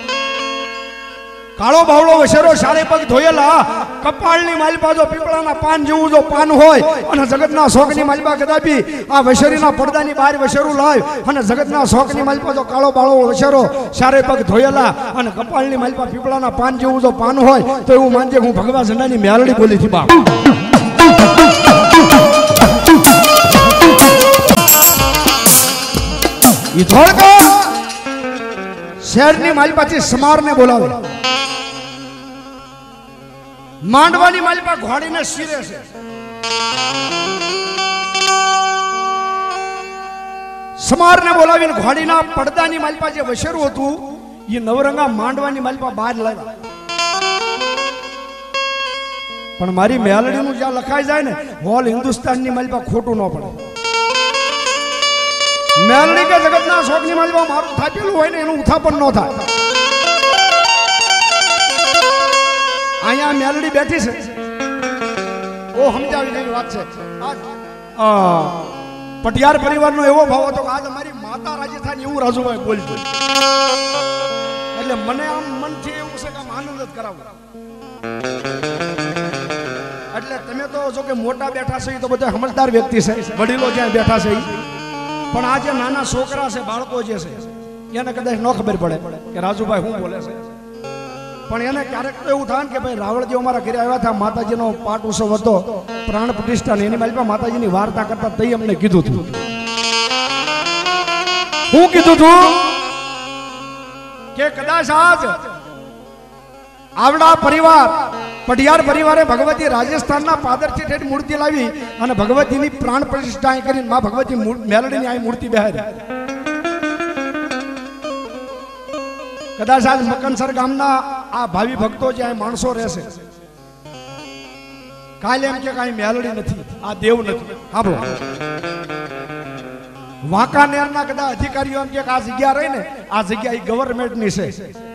કાળો બાવળો વસેરો સારે પગ ધોયેલા કપાળની માલિપા જો પીપળાના પાન જેવું જો પાન હોય અને જગતના શોકની માલિપા કદાપી આ વસેરીના પડદાની બહાર વસેરું લાય અને જગતના શોકની માલિપા જો કાળો બાવળો વસેરો સારે પગ ધોયેલા અને કપાળની માલિપા પીપળાના પાન જેવું જો પાન હોય તો એવું માનજે હું ભગવા ઝંડાની મેલડી બોલી થી બાપ ઈ ધોળકા શહેરની માલિપાથી સમારને બોલાવે માંડવાની માલિપા ઘોડીને શિરે છે સમારને બોલાવીને ઘોડીના પડદાની માલિપા જે વસેરું હતું એ નવરંગા માંડવાની માલિપા બહાર લાવ્યા પણ મારી મેલડીનું જ્યાં લખાઈ જાય ને હોલ હિન્દુસ્તાનની માલિપા ખોટું ન પડે મેલડી કે જગતના શોકની માલિપા મારું થાપેલું હોય ને એનું ઉથાપન ન થાય અહીંયા મેલડી બેઠી છે ઓ સમજાવી જેવી વાત છે પટિયાર પરિવારનો એવો ભાવ હતો કે આજ અમારી માતા રાજી થાય એવું રાજુભાઈ બોલજો એટલે મને આમ મનથી એવું છે કે આમ આનંદ જ કરાવો એટલે તમે તો જો કે મોટા બેઠા છે એ તો બધા સમજદાર વ્યક્તિ છે વડીલો જ્યાં બેઠા છે પણ આ જે નાના છોકરા છે બાળકો જે છે એને કદાચ ન ખબર પડે કે રાજુભાઈ શું બોલે છે પણ એને ક્યારેક તો એવું થાય કે ભાઈ રાવળદેવ અમારા ઘરે આવ્યા હતા માતાજીનો પાઠ ઉત્સવ હતો પ્રાણ પ્રતિષ્ઠા એની માલિપા માતાજીની વાર્તા કરતા તઈ અમને કીધું હતું હું કીધું હતું કે કદાચ આજ આવડા પરિવાર પટિયાર પરિવારે ભગવતી રાજસ્થાનના પાદરથી ઠેઠ મૂર્તિ લાવી અને ભગવતીની પ્રાણ પ્રતિષ્ઠા કરીને માં ભગવતી મેલડીની આ મૂર્તિ બેહારી કદાચ આજ મકનસર ગામના આ ભાવિ ભક્તો જે માણસો રહેશે કાલે એમ કે કાંઈ મેલડી નથી આ દેવ નથી સાંભળો વાંકાનેરના કદાચ અધિકારીઓ એમ કે આ જગ્યા રહી ને આ જગ્યા એ ગવર્મેન્ટની છે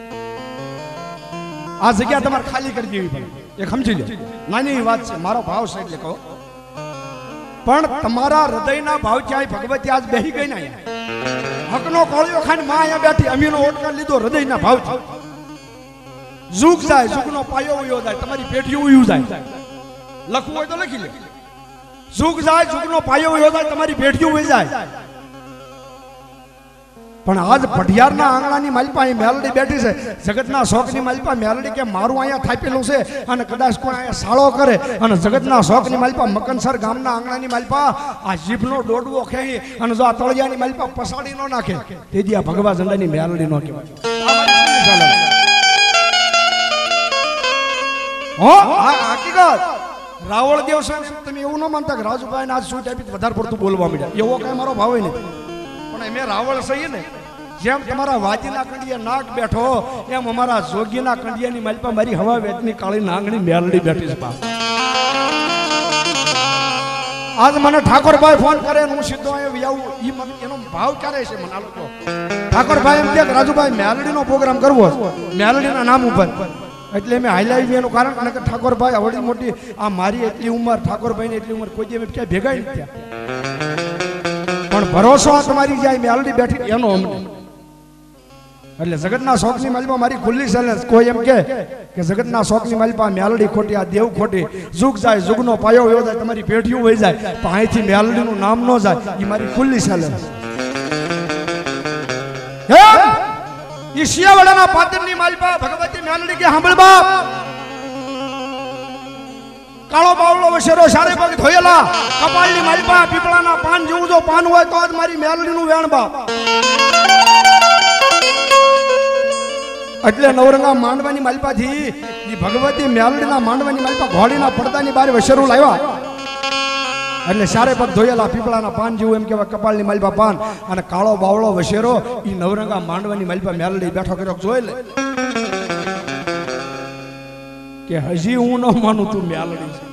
આ જગ્યા તમારે ખાલી કરી દેવી પડે એ સમજી લો નાની વાત છે મારો ભાવ છે એટલે કહો પણ તમારા હૃદયના ભાવ ક્યાંય ભગવતી આજ બેહી ગઈ ને હકનો કોળિયો ખાઈને માં અહીંયા બેઠી અમીનો ઓટકા લીધો હૃદયના ભાવથી ઝુક જાય ઝુકનો પાયો ઉયો જાય તમારી પેઢી ઉયું જાય લખવું હોય તો લખી લે ઝુક જાય ઝુકનો પાયો ઉયો જાય તમારી પેઢી ઉઈ જાય પણ આજ પઢિયારના આંગણાની માલપા અહીં મેલડી બેઠી છે, જગતના શોખની માલપા મેલડી કે મારું અહીંયા થાપેલું છે અને કદાચ કોઈ અહીંયા સાળો કરે અને જગતના શોખની માલપા મકનસર ગામના આંગણાની માલપા આ જીભનો ડોડવો ખેઈ અને જો આ તળિયાની માલપા પસાડી ન નાખે તેથી આ ભગવા ઝંડાની મેલડી ન કહેવાય. હો આ હકીકત રાવળ દેવ સાહેબ તમે એવું ન માનતા કે રાજુભાઈ ને આજ શું ટાઈપ વધારે પડતું બોલવા માંડ્યા, એવો કઈ મારો ભાવ નથી. પણ અમે રાવળ સહી ને જેમ તમારા વાજીના કંડિયા નાક બેઠો એમ અમારા જોગીના કંડિયાની માલપા મારી હવા વેચની કાળી નાંગણી મેલડી બેઠી છે બાપ. આજ મને ઠાકોરભાઈ ફોન કરે હું સીધો અહીંયા આવું, ઈ મને એનો ભાવ ક્યારે છે મને આ લોકો. ઠાકોરભાઈ એમ કે રાજુભાઈ મેલડીનો પ્રોગ્રામ કરવો મેલડીના નામ ઉપર, એટલે મેં હાઈલાઈટ એનું કારણ કે ઠાકોરભાઈ આવડી મોટી આ મારી એટલી ઉંમર ઠાકોરભાઈની એટલી ઉંમર કોઈ દિવસ ક્યાંય ભેગા નથી થયા. પણ ભરોસો તમારી જાય મેલડી બેઠી એનો અમને. એટલે જગતના શોખની માલપા મારી ખુલ્લી ચેલેન્જ. કોઈ એમ કે કે જગતના શોખની માલપા મેલડી ખોટી આ દેવ ખોટી, જુગ જાય જુગનો પાયો એવો જાય તમારી પેઢીઓ વહી જાય પણ અહીંથી મેલડીનું નામ ન જાય, એ મારી ખુલ્લી ચેલેન્જ. ઈ શિયાવાડાના પાદરની માલપા ભગવતી મેલડી કે સાંભળ બાપ, કાળો બાવળો વશેરો સારે પગ ધોયેલા કપાળની માલપા પીપળાના પાન જેવું જો પાન હોય તો જ મારી મેલડીનું વેણ બાપ. એટલે નવરંગા માંડવાની માલપાથી ઈ ભગવતી મેલડીના માંડવાની માલપા ઘોડીના પડદાની બારે વશેરો લાવ્યા. એટલે સારે પગ ધોયેલા પીપળાના પાન જેવું એમ કહેવાય કપાળની માલપા પાન અને કાળો બાવળો વશેરો ઈ નવરંગા માંડવાની માલપા મેલડી બેઠો કર્યો જોઈ લે કે હજી હું ન માનું તું મેલડી છે.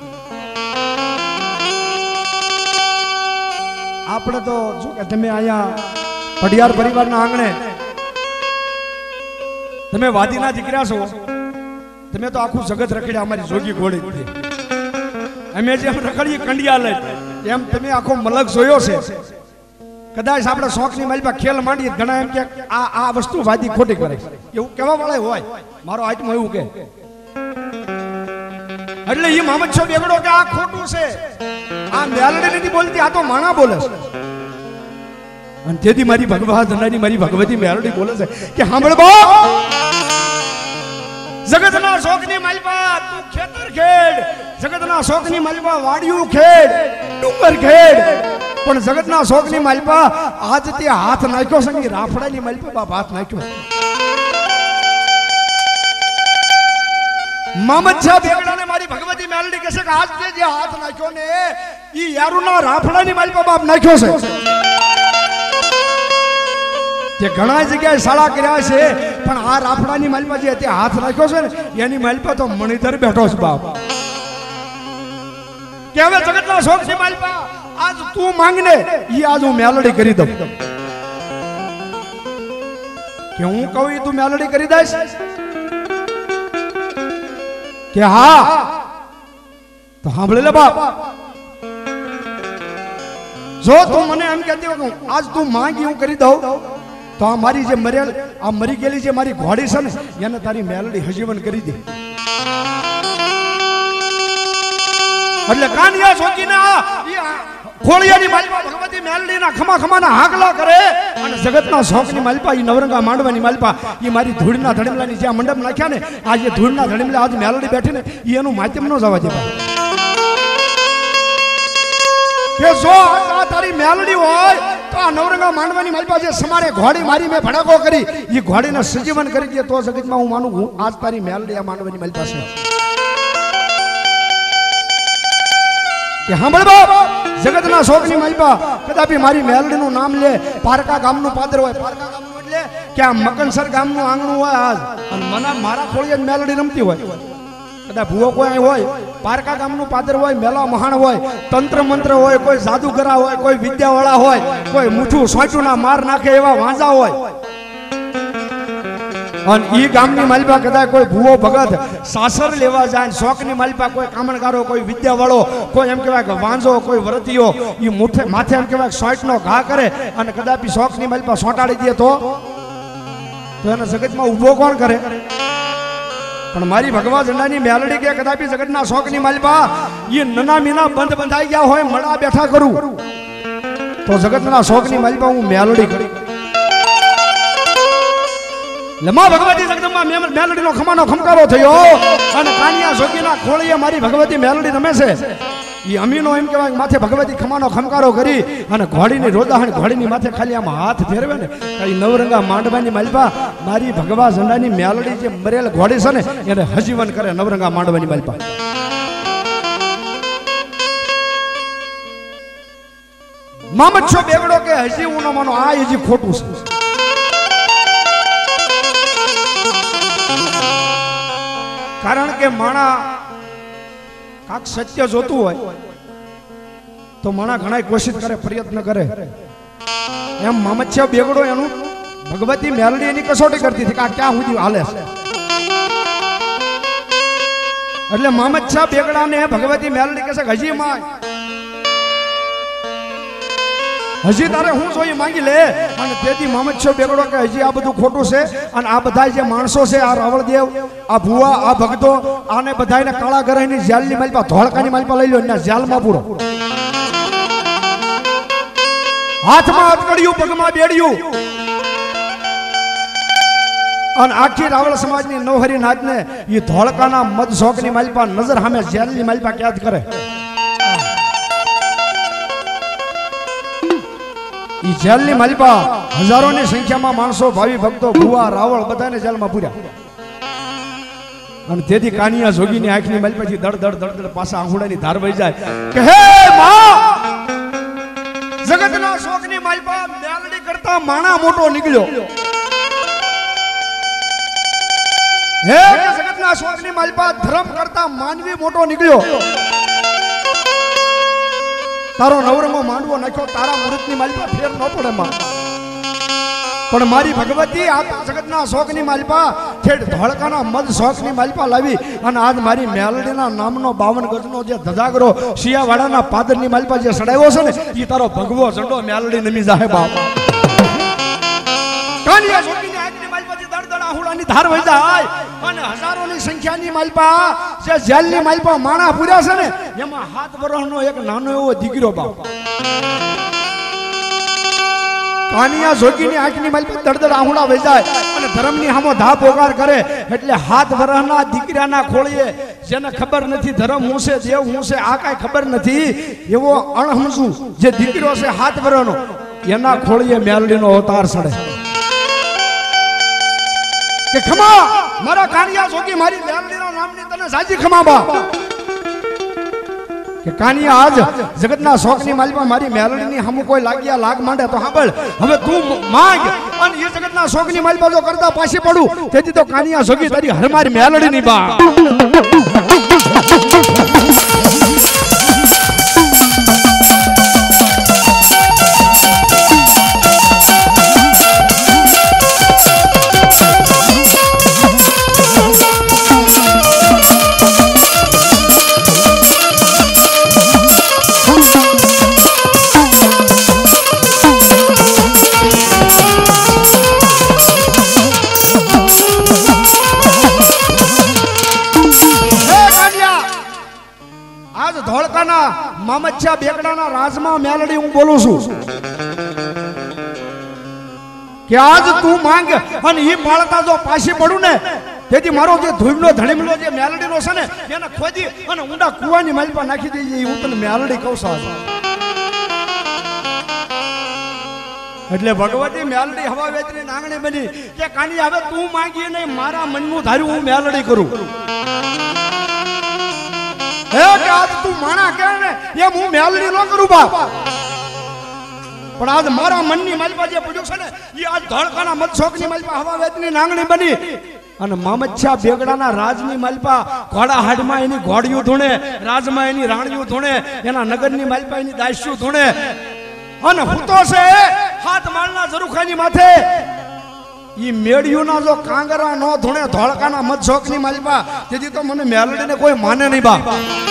આપણે તો શું કે તમે અહીંયા પઢિયાર પરિવારના આંગણે તમે વાદીના દીકરા છો, તમે તો આખું જગત રખડ્યા અમારી જોગી ઘોડી. અમે જેમ રખડીએ કંડિયા લઈ એમ તમે આખો મલક જોયો છે. કદાચ આપણે શોખની માલપા ખેલ માંડીએ ઘણા એમ કે આ આ વસ્તુ વાદી ખોટી કરે એવું કહેવા વાળા હોય. મારો આત્મા એવું કે એટલે એ મોહમ્મદ શો બેગડો કે આ ખોટું છે, આ મેલડી નથી બોલતી, આ તો માણા બોલે છે. અને તેથી મારી ભગવા ધનાની મારી ભગવતી મેલડી બોલે છે કે સાંભળ બો, જગતના શોખની માલપા તું ખેતર ખેડ, જગતના શોખની માલપા વાડિયું ખેડ, ડુંગર ખેડ, પણ જગતના શોખની માલપા આજ તે હાથ નાખ્યો છે ને રાફડાની માલપા બાપ હાથ નાખ્યો. મોહમ્મદ શાહ બેગડાને મારી ભગવતી મેલડી કહે છે કે આજ તે જે હાથ નાખ્યો ને ઈ યારુના રાફડાની માલપા બાપ નાખ્યો છે. જે ઘણા જગ્યાએ શાળા કર્યા છે પણ આ રાફડાની માલપા જે તે હાથ નાખ્યો છે ને એની માલપા તો મણિધર બેઠો છે બાપ. કે હવે જગતના શોખની માલપા આજ તું માંગને ઈ આજ હું મેલડી કરી દઉં. કે હું કહું તું મેલડી કરી દઈશ કે હા તો સાંભળે લે બાપ, જો તું મને એમ કહેતી હોય આજ તું માંગી હું કરી દઉં તો આ મારી જે મરેલ આ મરી ગયેલી જે મારી ઘોડી છે ને એને તારી મેલડી હજીવન કરી દે. એટલે કાનિયા છોકીના ખોળિયાની માલપા ભગવતી મેલડીના ખમા ખમાના હાકલા કરે અને જગતના શોખની માલપા ઈ નવરંગા માંડવાની માલપા ઈ મારી ધૂળના ધડમલાની જે મંડપ નાખ્યા ને આ જે ધૂળના ધડમલા આજ મેલડી બેઠી ને ઈ એનું માધ્યમ ન જવા દે. કે જો આ તારી મેલડી હોય તો આ નવરંગા માંડવાની માલપા જે સમારે ઘોડી મારી મેં ભડાકો કરી ઈ ઘોડીને સજીવન કરી દે તો જગતમાં હું માનું હું આજ તારી મેલડી આ માંડવાની માલપા છે. કે સાંભળ બાપ, જગતના શોખની માલપા કદાપી મારી મેલડીનું નામ લે, પારકા ગામનું પાદર હોય, પારકા ગામનું એટલે કે આ મકનસર ગામનું આંગણું હોય આજ અને મને મારા ખોળીએ મેલડી રમતી હોય, કદાચ ભૂવો કોઈ હોય, પારકા ગામનું પાદર હોય, મેલા મહાણ હોય, તંત્ર મંત્ર હોય, કોઈ જાદુગરા હોય, કોઈ વિદ્યાવાળા હોય, કોઈ મૂઠું સોંટું ના માર નાખે એવા વાંજા હોય અને ઈ ગામની માલપા કદાચ કોઈ ભૂવો ભગત સાસર લેવા જાય, શોખની માલપા કોઈ કામણગારો, કોઈ વિદ્યાવાળો, કોઈ એમ કહેવાય કે વાંજો, કોઈ વ્રતીઓ ઈ મુઠે માથે એમ કહેવાય સોંટનો ઘા કરે અને કદાપી શોખની માલપા સોંટાડી દે તો તો એને જગતમાં ઊભો કોણ કરે? પણ મારી ભગવા ઝંડાની મેલડી કે કદાપી જગતના શોખની માલપા ઈ નના મીના બંધ બંધાઈ ગયા હોય મળા બેઠા કરું તો જગતના શોખની માલપા હું મેલડી કરી. લમા ભગવતી જગદંબા મેલડીનો ખમાનો ખમકારો થયો અને કાનિયા જોગીના ખોળીએ મારી ભગવતી મેલડી રમે છે. ઈ અમીનો એમ કહેવાય માથે ભગવતી ખમાનો ખમકારો કરી અને ઘોડીની રોદાહણ ઘોડીની માથે ખાલી આમ હાથ ફેરવે ને કઈ નવરંગા માંડવાની માલપા મારી ભગવા ઝંડાની મેલડી જે મરેલ ઘોડી છે ને એને હજીવન કરે નવરંગા માંડવાની માલપા. મામદ છો બેગડો કે હજી હું ન માનો આ હજી ખોટું છે. કારણ કે માણા કાક સત્ય જોતું હોય તો માણા ઘણા કોશિશ કરે પ્રયત્ન કરે એમ મામચ્છા બેગડો એનું ભગવતી મેલડી એની કસોટી કરતી હતી કે આ ક્યાં સુધી હાલે છે. એટલે મામચ્છા બેગડાને ભગવતી મેલડી કહે છે હજી માં હજી તારે હું જોઈએ માંગી લે. અને તેથી મામચ્છો બેગડો કે હજી આ બધું ખોટું છે અને આ બધા જે માણસો છે આ રાવળદેવ આ ભુવા આ ભક્તો આને બધાને કાળા ગરાઈની જેલની માલપા ધોળકાની માલપા લઈ લો એના જેલમાં પૂરો. હાથમાં અટકડ્યું પગમાં બેડ્યું અને આખી રાવળ સમાજની નવહરી નાચને એ ધોળકાના મદ શોકની માલપા નજર સામે જેલની માલપા કેદ કરે. ઈ જેલની માલપા હજારોની સંખ્યામાં માણસો ભાવિ ભક્તો ભુવા રાવળ બધાને જેલમાં પૂર્યા. અને તેથી કાનિયા જોગીની આંખની માલપાથી દડ દડ દડ દડ પાછા આંખોડાની ધાર વહી જાય કે હે માં જગતના શોકની માલપા મેલડી કરતા માણા મોટો નીકળ્યો. હે કે જગતના શોકની માલપા ધર્મ કરતા માનવી મોટો નીકળ્યો. તારો નવરંગો માંડવો નાખ્યો તારા મૃતની માલપા ફેર ન પડે માં. પણ મારી ભગવતી આ જગતના શોકની માલપા છેડ ધોળકાના મદ શોકની માલપા લાવી અને આજ મારી મેલડીના નામનો બાવન ગજનો જે ધજાગરો શિયાવાડાના પાદરની માલપા જે સડાવ્યો છે ને એ તારો ભગવો ઝંડો મેલડી નમી જાહે બાપ. કાનિયા જોગીની આંખની માલપાથી દડ દડ આહુડાની ધાર વહી જાય અને હજારોની સંખ્યાની માલપા જે જેલની માલપા માણા પૂર્યા છે ને એમાં હાથ વર્ષનો એક નાનો એવો દીકરો બાપ. કાનિયા જોગીની આંખની માલપા દડદડ આહુડા વહી જાય અને ધર્મની સામો ધા પોકાર કરે એટલે હાથ વર્ષના દીકરાના ખોળીએ જેને ખબર નથી ધર્મ હું છે દેવ હું છે આ કાંઈ ખબર નથી એવો અણહમજુ જે દીકરો છે હાથ વર્ષનો એના ખોળીએ મેલડીનો અવતાર સડે કે ખમા મારા કાનિયા જોગી મારી મેલડીના નામની તને સાજી ખમા બા. કે કાનિયા આજ જગતના શોકની માલપા મારી મેલડીની હમુ કોઈ લાગ્યા લાગ માંડે તો સાંભળ હવે તું માંગ અને એ જગતના શોકની માલપા જો કરતા પાછી પડું તેથી તો કાનિયા જોગી તારી હરમારી મેલડીની બા. મામચ્છા બેગડાના રાજમાં મેલડી હું બોલું છું કે આજ તું માંગ અને ઈ પાળતા જો પાછી પડું ને તેથી મારો જે ધૂમનો ધણીમલો જે મેલડીનો છે ને એને ખોદી અને ઊંડા કુવાની માલપા નાખી દેજે હું તને મેલડી કહું છું. એટલે ભગવતી મેલડી હવા વેચની નાંગણી બની કે કાની હવે તું માંગી નહીં મારા મનનું ધાર્યું હું મેલડી કરું. હે કે આજ તું માણા કે ને એમ હું મેલડી ન કરું બાપ. પણ આજ મારા મનની માલપા જે પડ્યું છે ને એ આજ ધોળકાના મદશોકની માલપા હવા વેચની નાંગણી બની અને મામચ્છા બેગડાના રાજની માલપા ઘોડા હાડમાં એની ઘોડિયું ધૂણે રાજમાં એની રાણીયું ધૂણે એના નગરની માલપા એની દાસ્યું ધૂણે અને હુતો છે હાથ માળના ઝરૂખાની માથે ઈ મેડિયુના જો કાંગરા નો ધૂણે ધોળકાના મદશોકની માલપા તેથી તો મને મેલડીને કોઈ માને નહીં બા.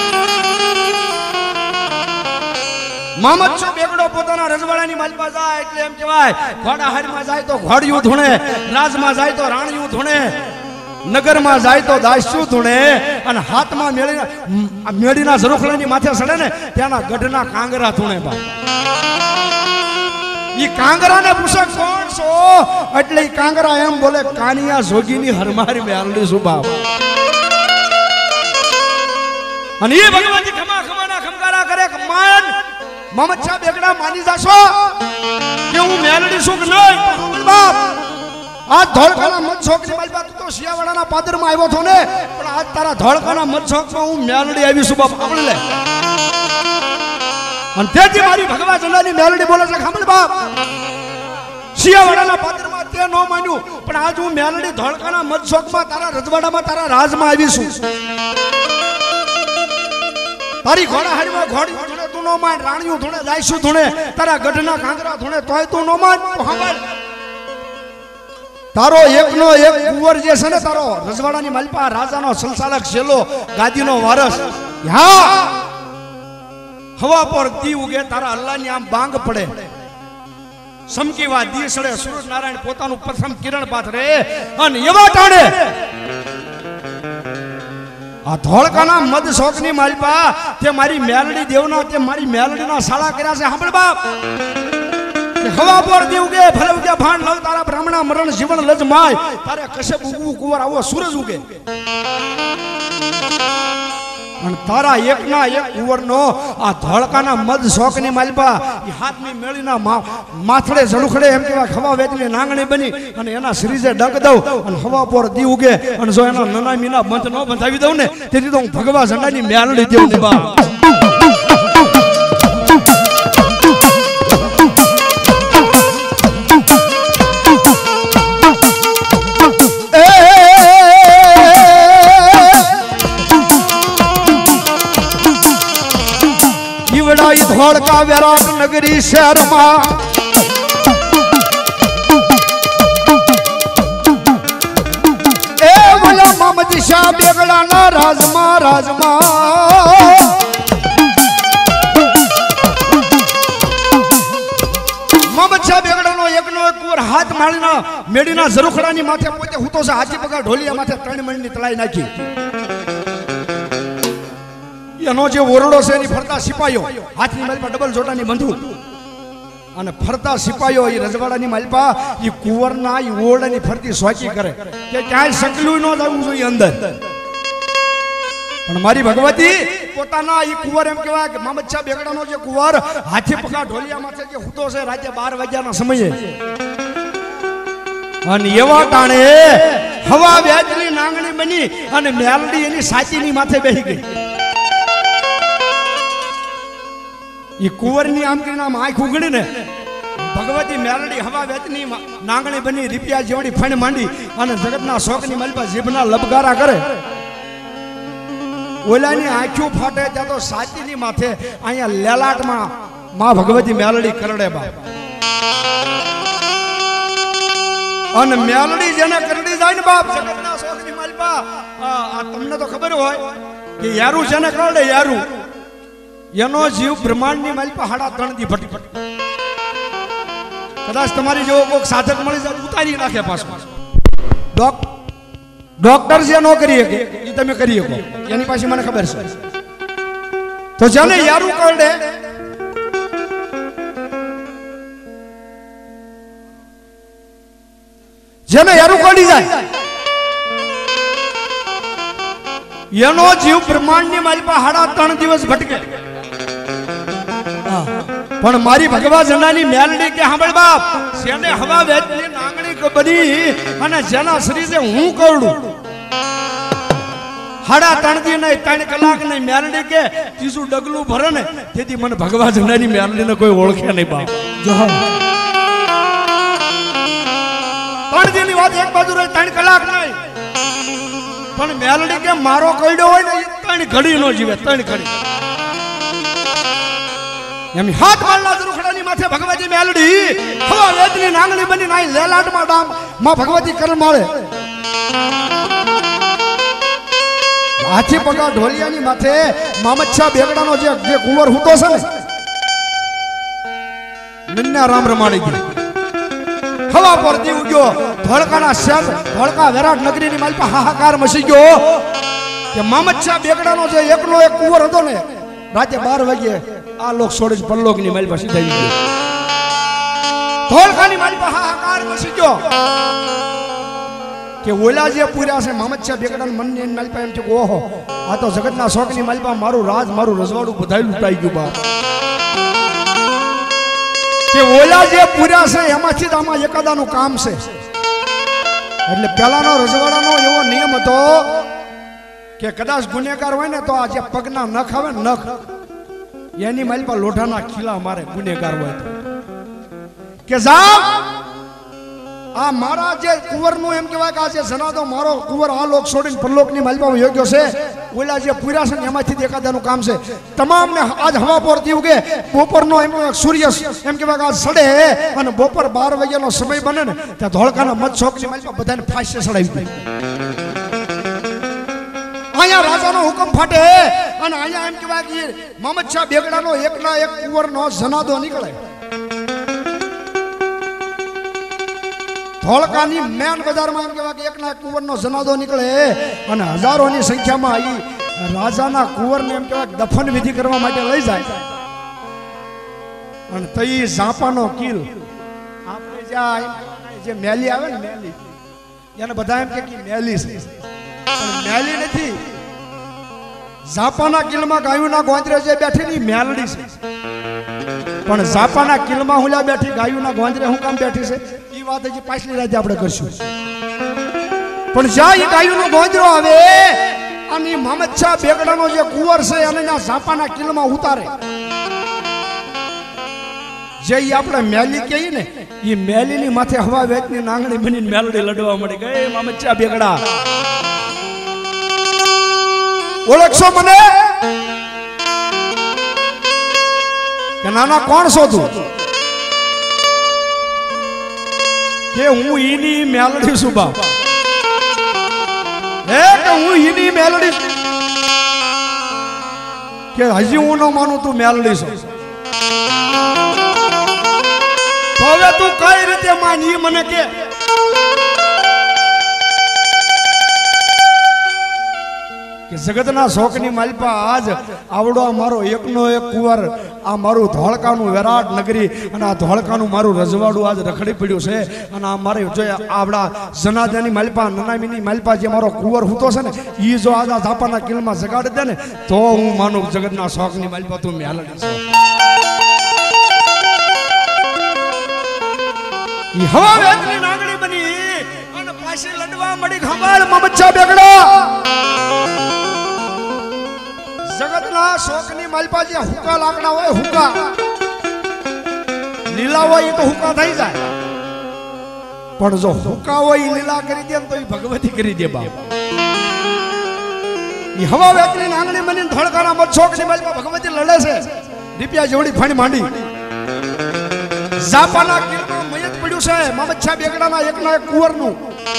મામચ્છો બેગડો પોતાના રજવાડાની માલપા જાય એટલે એમ કહેવાય ઘોડા હાડમાં જાય તો ઘોડિયું ધૂણે રાજમાં જાય તો રાણીયું ધૂણે નગરમાં જાય તો દાસ્યું ધૂણે અને હાથમાં મેળીના મેળીના ઝરૂખલાની માથે સડે ને ત્યાંના ગઢના કાંગરા ધૂણે બા. ઈ કાંગરાને પૂછે કોણ છો એટલે કાંગરા એમ બોલે કાનિયા જોગીની હરમારી મેલડી સુબાવ અને એ ભગવતી ખમા ખમાના ખમકારા કરે માન મોહમ્મદ શાહ બેગડા માની જાશો કે હું મેલડી સુખ નહીં બાપ આ ધોળકાના મત છોકરી મારી બાપ તો શિયાવાડાના પાદરમાં આવ્યો છો ને પણ આજ તારા ધોળકાના મત છોકમાં હું મેલડી આવી છું બાપ સાંભળ લે અને તેથી મારી ભગવા જનાની મેલડી બોલે છે સાંભળ બાપ શિયાવાડાના પાદરમાં તે ન માન્યું પણ આજ હું મેલડી ધોળકાના મત છોકમાં તારા રજવાડામાં તારા રાજમાં આવી છું તારી ઘોડા હારીમાં ઘોડી ધૂણે તું નો માન રાણીયું ધૂણે જાયશું ધૂણે તારા ગઢના કાંગરા ધૂણે તોય તું નો માન સાંભળ તારો એકનો એક કુંવર જે છે ને તારો રજવાડાની માલપા રાજાનો સંચાલક છેલ્લો ગાદીનો વારસ હા હવા પર દી ઉગે તારા અલ્લાહની આમ બાંગ પડે સમકીવા દી સડે સૂરજ નારાયણ પોતાનું પ્રથમ કિરણ પાથરે અને એવા ટાણે આ ધોળકાના મદ શોકની માલપા તે મારી મેલડી દેવના તે મારી મેલડીના શાળા કર્યા છે સાંભળ બાપ હવા પર દી ઉગે ભલે ઉગે ભાન લવ તારા બ્રાહ્મણા મરણ જીવન લજમાય તારે કશે ઉગવું કુંવર આવો સૂરજ ઉગે અને તારા એકના એક કુંવરનો આ ધોળકાના મદ શોકની માલપા એ હાથની મેળીના માથડે ઝડુખડે એમ કેવા ખવા વેચની નાંગણી બની અને એના શ્રીજે ડગ દઉં અને હવા પર દી ઉગે અને જો એના નાના મીના બંધ ન બંધાવી દઉં ને તેથી તો હું ભગવા ઝંડાની મેલડી દેવું ને બા ધોળકા વિરાટ નગરી શહેરમાં એ બોલા મોહમ્મદ શાહ બેગડાના રાજમાં રાજમાં મોહમ્મદ શાહ બેગડાનો એકનો એક કુંવર હાથ માળીના મેડીના ઝરૂખડાની માથે પોતે હૂતો છે હાથી પગા ઢોલિયા માથે ત્રણ મણની તળાઈ નાખી એનો જે ઓરડો છે એની ફરતા સિપાહીઓ હાથની માલપા ડબલ જોટાની બંધુક અને ફરતા સિપાહીઓ એ રજવાડાની માલપા એ કુંવરના એ ઓરડાની ફરતી સોચી કરે કે ક્યાંય સકલું ન જવું જોઈએ અંદર પણ મારી ભગવતી પોતાના એ કુંવર એમ કહેવાય કે મોહમ્મદ શાહ બેગડાનો જે કુંવર હાથી પગા ઢોલિયા માથે જે હૂતો છે રાતે બાર વાગ્યાના સમયે અને એવા ટાણે હવા વેચની નાંગણી બની અને મેલડી એની સાચીની માથે બેસી ગઈ એ કુંવરની આમ કરીને આમ આંખ ઉઘડી ને ભગવતી મેલડી હવા વેચની નાંગણી બની રીપિયા જેવડી ફણ માંડી અને જગતના શોકની માલપા જીભના લબગારા કરે ઓલાની આંખો ફાટે ત્યાં તો સાચીની માથે અહીંયા લેલાટમાં માં ભગવતી મેલડી કરડે બા અને મેલડી જેને કરડી જાય ને બાપ જગતના શોકની માલપા આ તમને તો ખબર હોય કે યારું જેને કરડે યારું એનો જીવ બ્રહ્માંડની માલપા હાડા ત્રણ દી ભટકી કદાચ તમારી જેવો કોઈક સાધક મળી જાય ઉતારી નાખે પાછો ડોક્ટર જે નો કરી શકે એ તમે કરી શકો એની પાસે મને ખબર છે તો જેને યારું કરડે જેને યારું કરડી જાય એનો જીવ બ્રહ્માંડની માલપા હાડા ત્રણ દિવસ ભટકે પણ મારી ભગવા જનાની મેલડી કે સાંભળ બાપ જેને હવા વેચની નાંગણી બની અને જેના શરીરે હું કરડું હાડા ત્રણ દી નહીં ત્રણ કલાક નહીં મેલડી કે ત્રીજું ડગલું ભરે ને તેથી મને ભગવા જનાની મેલડીને કોઈ ઓળખે નહીં બાપ જો ત્રણ દી ની વાત એક બાજુ રહી ત્રણ કલાક નહીં પણ મેલડી કે મારો કઈડો હોય ને ત્રણ ઘડી નો જીવે ત્રણ ઘડી એમ હાથ માલના ઝરૂખડાની માથે ભગવતી મેલડી હવા વેદની નાંગણી બની નાઈ લેલાટમાં ડામ માં ભગવતી કરણ માળે હાથી પગા ઢોલિયાની માથે મોહમ્મદ શાહ બેગડાનો જે જે કુંવર હૂતો છે ને નન્ના રામ રમાડી ગઈ હવા પર દી ઉગ્યો ધોળકાના શહેર ધોળકા વિરાટ નગરીની માલપા હાહાકાર મચી ગયો કે મોહમ્મદ શાહ બેગડાનો જે એકનો એક કુંવર હતો ને રાતે બાર વાગ્યે આ લોક છોડી પરલોકની માલપા સીધા આવી ગયો ધોળકા ધોળકાની માલપા હાહાકાર મચી ગયો કે ઓલા જે પૂર્યા છે મામદશાહ બેગડાના મનની માલપા એમ કે ઓહો આ તો જગતના શોખની માલપા મારું રાજ મારું રજવાડું બધાય લૂંટાઈ ગયું બાપ કે ઓલા જે પૂર્યા છે એમાંથી જ આમાં એકાદાનું કામ છે એટલે પહેલાનો રજવાડાનો એવો નિયમ હતો કે કદાચ ગુનેગાર હોય ને તો આ જે પગના નખ આવે ને નખ એની માલપા લોઢાના ખીલા મારે ગુનેગાર હોય તો કે જાવ આ મારા જે કુંવરનું એમ કહેવાય કે આ જે જનાદો મારો કુંવર આ લોક છોડીને પરલોકની માલપામાં યોગ્ય છે ઓલા જે પૂર્યા છે એમાંથી એકાદાનું કામ છે તમામને આજ હવા પર થયું કે બપોરનો એમ સૂર્ય એમ કહેવાય કે આજ સડે અને બપોર બાર વાગ્યાનો સમય બને ને ત્યાં ધોળકાના મત ચોકની માલપા બધાને ફાંસી ચડાવી દે અહીંયા રાજાનો હુકમ ફાટે અને અહીંયા એમ કહેવાય કે મામદશાહ બેગડાનો એકના એક કુંવરનો જનાદો નીકળે ધોળકાની મેન બજારમાં એમ કહેવાય કે એકના એક કુંવરનો જનાદો નીકળે અને હજારોની સંખ્યામાં આવી રાજાના કુંવરને એમ કહેવાય દફન વિધિ કરવા માટે લઈ જાય અને તઈ ઝાપાનો કિલ આપણે જ્યાં જે મેલી આવે ને મેલી એને બધા એમ કે મેલી છે પણ મેલી નથી ઝાપાના કિલમાં ગાયુના ગોંદરે જે બેઠી ની મેલડી છે પણ ઝાપાના કિલમાં હુલા બેઠી ગાયુના ગોંદરે હું કામ બેઠી છે એ વાત હજી પાછલી રાતે આપણે કરશું પણ જ્યાં એ ગાયુનો ગોંદરો આવે અને મામદશાહ બેગડાનો જે કુંવર છે અને ના ઝાપાના કિલમાં ઉતારે જે આપણે મેલી કહીએ ને એ મેલીની માથે હવા વેચની નાંગણી બનીને મેલડી લડવા મળી ગઈ મામદશાહ બેગડા ઓળખશો મને કે નાના કોણ છો તું કે હું ઈની મેલડી છું બાપ હે કે હું ઈની મેલડી કે હજી હું ન માનું તું મેલડી છો તો હવે તું કઈ રીતે માની મને કે કે જગતના શોકની માલપા આજ આવડો મારો એકનો એક કુંવર આ મારું ધોળકાનું વિરાટ નગરી અને આ ધોળકાનું મારું રજવાડું આજ રખડી પડ્યું છે અને આ મારે જો આવડા જનાદાની માલપા નનામીની માલપા જે મારો કુંવર હૂતો છે ને એ જો આજ આ ઝાપાના કિલમાં જગાડી દે ને તો હું માનું જગતના શોકની માલપા તું મેલડી છે ઈ હવા વેચની નાગણી બની અને પાછી લડવા મળી ખબર મામદશાહ બેગડા જગતના શોકની માલપા જે હુકા લાકડા હોય હુકા લીલા હોય એ તો હુકા થઈ જાય પણ જો હુકા હોય એ લીલા કરી દે તો એ ભગવતી કરી દે બાપ એ હવા વેચની આંગણી બનીને ધોળકાના મત શોકની માલપા ભગવતી લડે છે દીપિયા જેવડી ફાણી માંડી ઝાપાના કિલમાં મયત પડ્યું છે મામદશાહ બેગડાના એકના એક કુંવરનું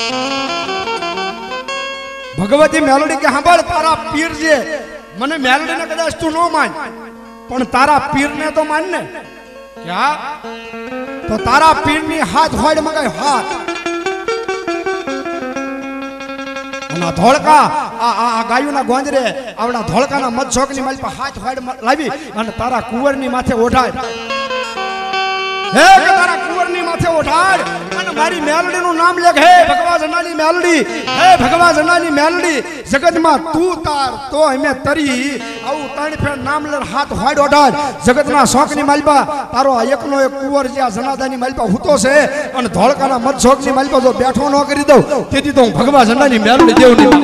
ભગવતી મેલડી કે સાંભળ તારા પીર જે મને મેલડીને કદાચ તું ન માન પણ તારા પીરને તો માન ને ક્યાં તો તારા પીરની હાથ હોડ મગાય હાથ અને ધોળકા આ આ ગાયુના ગોંદરે આવડા ધોળકાના મત ચોકની માલપા હાથ હોડ લાવી અને તારા કુંવરની માથે ઓઢાય હે કે તારા કુંવરની માથે ઓઢાડ અને મારી મેલડીનું નામ લેખ હે ભગવા જનાની મેલડી હે ભગવા જનાની મેલડી જગતમાં તું તાર તો અમે તરી આવું ત્રણ ફેર નામ લે હાથ હોડ ઓઢાડ જગતના શોકની માલપા તારો આ એકનો એક કુંવર જે આ જનાદાની માલપા હૂતો છે અને ધોળકાના મત શોકની માલપા જો બેઠો ન કરી દઉં તેથી તો હું ભગવા જનાની મેલડી દેવ નહીં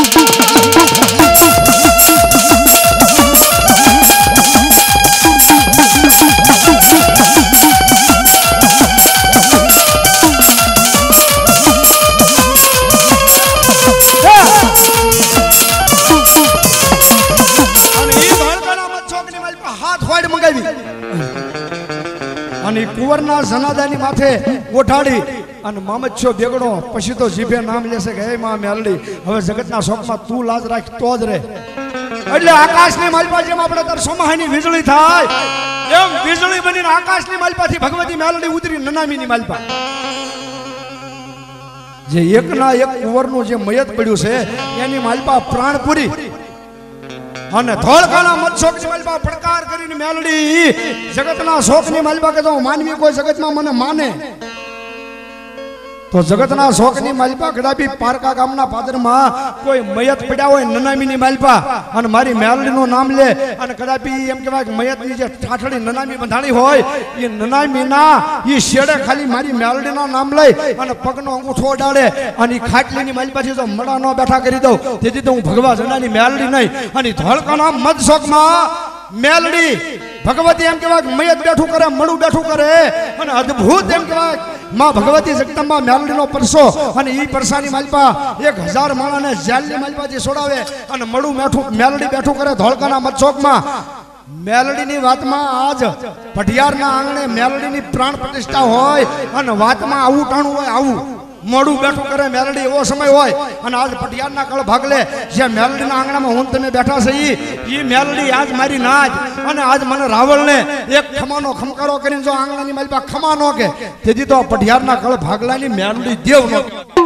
અને કુંવરના જનાદાની માથે ઓઠાડી અને મામદશાહ બેગડો પછી તો જીભે નામ લેશે કે હે માં મેલડી હવે જગતના શોકમાં તું લાજ રાખ તો જ રે એટલે આકાશની માલપા જેમ આપણે તાર સોમાહાની વીજળી થાય એમ વીજળી બનીને આકાશની માલપાથી ભગવતી મેલડી ઉતરી નનામીની માલપા જે એકના એક કુંવરનું જે મયત પડ્યું છે એની માલપા પ્રાણપુરી અને ધોળકાના મત શોકની માલપા પડકાર કરીને મેલડી જગતના શોકની માલપા કે તો માનવી કોઈ જગતમાં મને માને તો જગતના શોકની માલપા કદાપી પારકા ગામના પાદરમાં કોઈ મયત પડ્યા હોય નનામીની માલપા અને મારી મેલડીનું નામ લે અને કદાપી એમ કહેવાય કે મયતની જે ઠાઠડી નનામી બંધાણી હોય એ નનામીના એ શેડે ખાલી મારી મેલડીના નામ લઈ અને પગનો અંગૂઠો અડાડે અને એ ખાટલીની માલપાથી જો મડા ન બેઠા કરી દઉં તેથી તો હું ભગવા જનાની મેલડી નહીં અને ધોળકાના મદ શોકમાં મેલડી ભગવતી એમ કહેવાય મયત બેઠું કરે મળું બેઠું કરે અને અદ્ભુત એમ કહેવાય માં ભગવતી જગદંબા મેલડીનો પરસો અને ઈ પરસાની માલપા એક હજાર માણાને જેલની માલપાથી છોડાવે અને મળું મેઠું મેલડી બેઠું કરે ધોળકાના મચોકમાં મેલડીની વાતમાં આજ પઢિયારના આંગણે મેલડીની પ્રાણ પ્રતિષ્ઠા હોય અને વાતમાં આવું ટાણું હોય આવું મોડું બેઠું કરે મેલડી એવો સમય હોય અને આજ પટિયારના કળ ભાગલે જે મેલડીના આંગણામાં હું તમે બેઠા છે ઈ મેલડી આજ મારી નાચ અને આજ મને રાવળને એક ખમાનો ખમકારો કરીને જો આંગણાની મારી પાસે ખમા નો કે તેથી તો પટિયારના કળ ભાગલાની મેલડી દેવ નો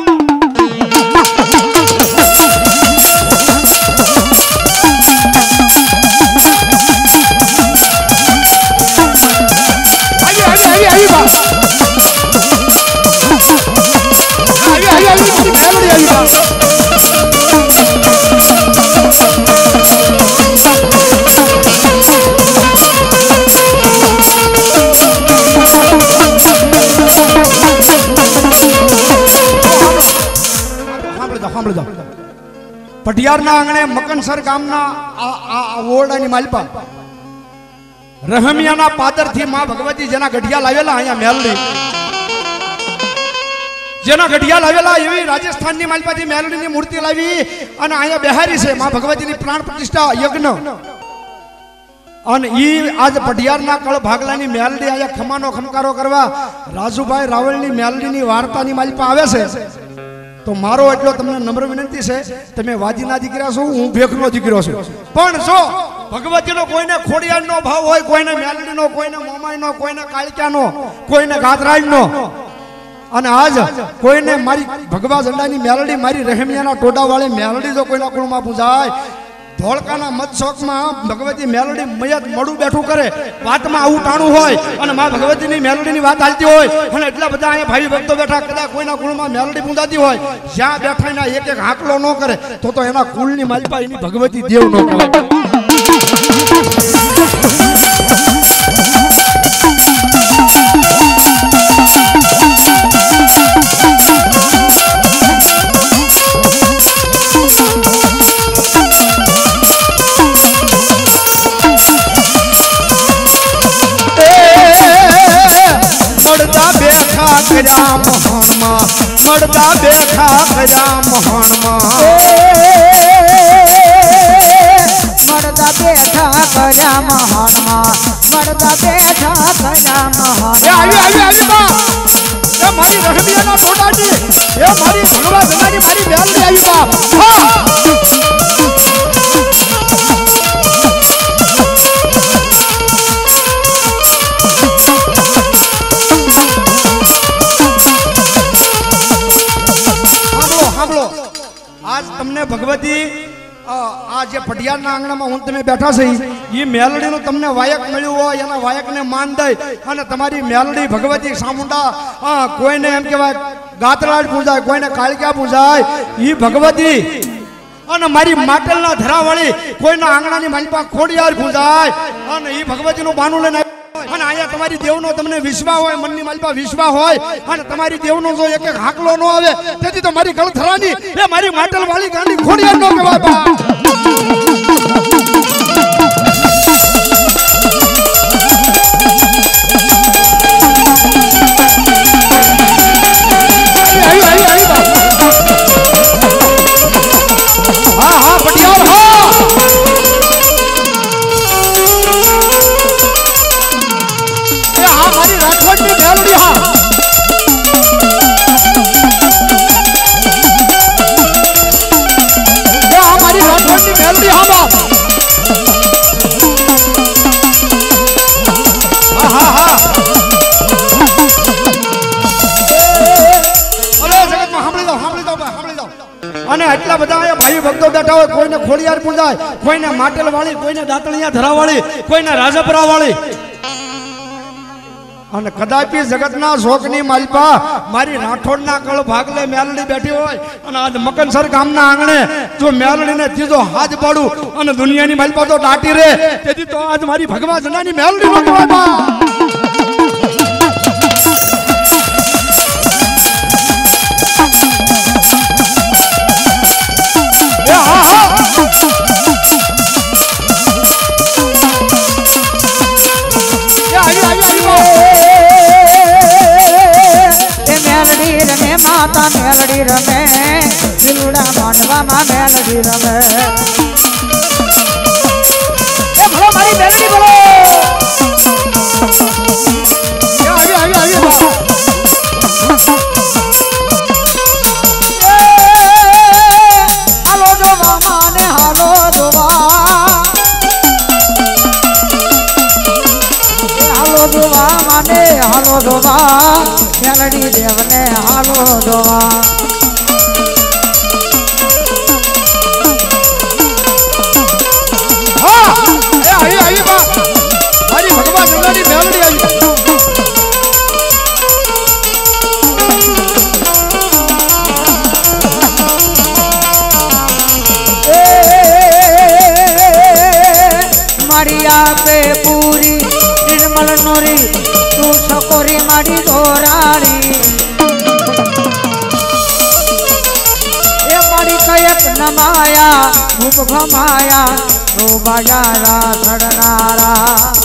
આવી આવી આવી આવી બા મેલડી આવી બા પટિયારના આંગણે મકનસર ગામના ઓરડાની માલપા રહમિયાના પાદરથી માં ભગવતી જેના ગઢિયા લાવેલા અહીંયા મેલડી જેના ગઢિયા લાવેલા એવી રાજસ્થાનની માલપાથી મેલડીની મૂર્તિ લાવી અને અહીંયા બિહારી છે માં ભગવતીની પ્રાણ પ્રતિષ્ઠા યજ્ઞ અને ઈ આજ પટિયારના કળ ભાગલાની મેલડી અહીંયા ખમાનો ખમકારો કરવા રાજુભાઈ રાવળની મેલડીની વાર્તાની માલપા આવે છે તો મારો એટલો તમને નમ્ર વિનંતી છે તમે વાજીના દીકરા છો હું ભેખનો દીકરો છું પણ જો ભગવતીનો કોઈને ખોડિયારનો ભાવ હોય કોઈને મેલડીનો કોઈને મોમાઈનો કોઈને કાળક્યાનો કોઈને ગાતરાજનો અને આજ કોઈને મારી ભગવા ઝંડાની મેલડી મારી રહેમિયાના ટોડા વાળી મેલડી જો કોઈના કુળમાં પૂજાય ધોળકાના મતશોકમાં ભગવતી મેલડી મયત મળું બેઠું કરે વાતમાં આવું ટાણું હોય અને માં ભગવતીની મેલડીની વાત હાલતી હોય અને એટલા બધા અહીંયા ભાઈ ભક્તો બેઠા કદાચ કોઈના કુળમાં મેલડી પૂજાતી હોય જ્યાં બેઠા એના એક એક હાકલો ન કરે તો તો એના કુળની માલપા એની ભગવતી દેવ ન કહેવાય કર્યા મોહનમાં મળતા બેઠા કર્યા મોહનમાં મળતા બેઠા કર્યા મોહનમાં મળતા બેઠા કર્યા મોહન એ આવી આવી આવી બા એ મારી રહમિયાના ટોટાજી એ મારી ભગવા જનાની મારી બેલડી આવી બા હા આજ તમને ભગવતી આ જે પટિયારના આંગણામાં હું તમે બેઠા છે એ મેલડીનું તમને વાયક મળ્યું હોય એના વાયકને માન દઈ અને તમારી મેલડી ભગવતી સામુંડા કોઈને એમ કહેવાય ગાતરાજ પૂજાય કોઈને કાળક્યા પૂજાય એ ભગવતી અને મારી માટલના ધરાવાળી કોઈના આંગણાની માલપા ખોડિયાર પૂજાય અને એ ભગવતીનું બાનું લઈને અને અહીંયા તમારી દેવનો તમને વિશ્વાસ હોય મનની માલપા વિશ્વાસ હોય અને તમારી દેવનો જો એક એક હાકલો ન આવે તેથી તો મારી ગળથરાની એ મારી માટલ વાળી ગાંડી ખોડિયાર નો કહેવાય બા હા હા પટિયાર હા રાખવટની મેલડી હા એ આ મારી રાખવટની મેલડી હા બાપ હા હા હા અરે જગતમાં સાંભળી દો સાંભળી દો સાંભળી દો અને એટલા બધા અહીંયા ભાઈ ભક્તો બેઠા હોય કોઈને ખોડિયાર પૂજાય કોઈને માટલ વાળી કોઈને દાંતણિયા ધરા વાળી કોઈને રાજપરા વાળી અને કદાપી જગતના શોકની માલપા મારી રાઠોડના કળ ભાગલે મેલડી બેઠી હોય અને આજ મકનસર ગામના આંગણે જો મેલડીને ત્રીજો હાથ પાડું અને દુનિયાની માલપા તો દાટી રે તેથી તો આજ મારી ભગવા જનાની મેલડી નો કહેવાય બા माता मेलडी रमे दिलुड़ा मांडवा मा मेलडी रमे ए भलो मारी मेलडी बोलो ये आवी आवी आवी बा हालो जोवा माने हालो जोवा हालो जोवा माने हालो जोवा मेलडी देवने हालो जोवा हाँ ए आई आई बा मारी भगवान जनानी मेलडी आई मरिया पे पूरी निर्मल नोरी तू सकोरी मारी दोरानी ये मारी कयक नमाया भूप घमाया रो बाजारा सड़नारा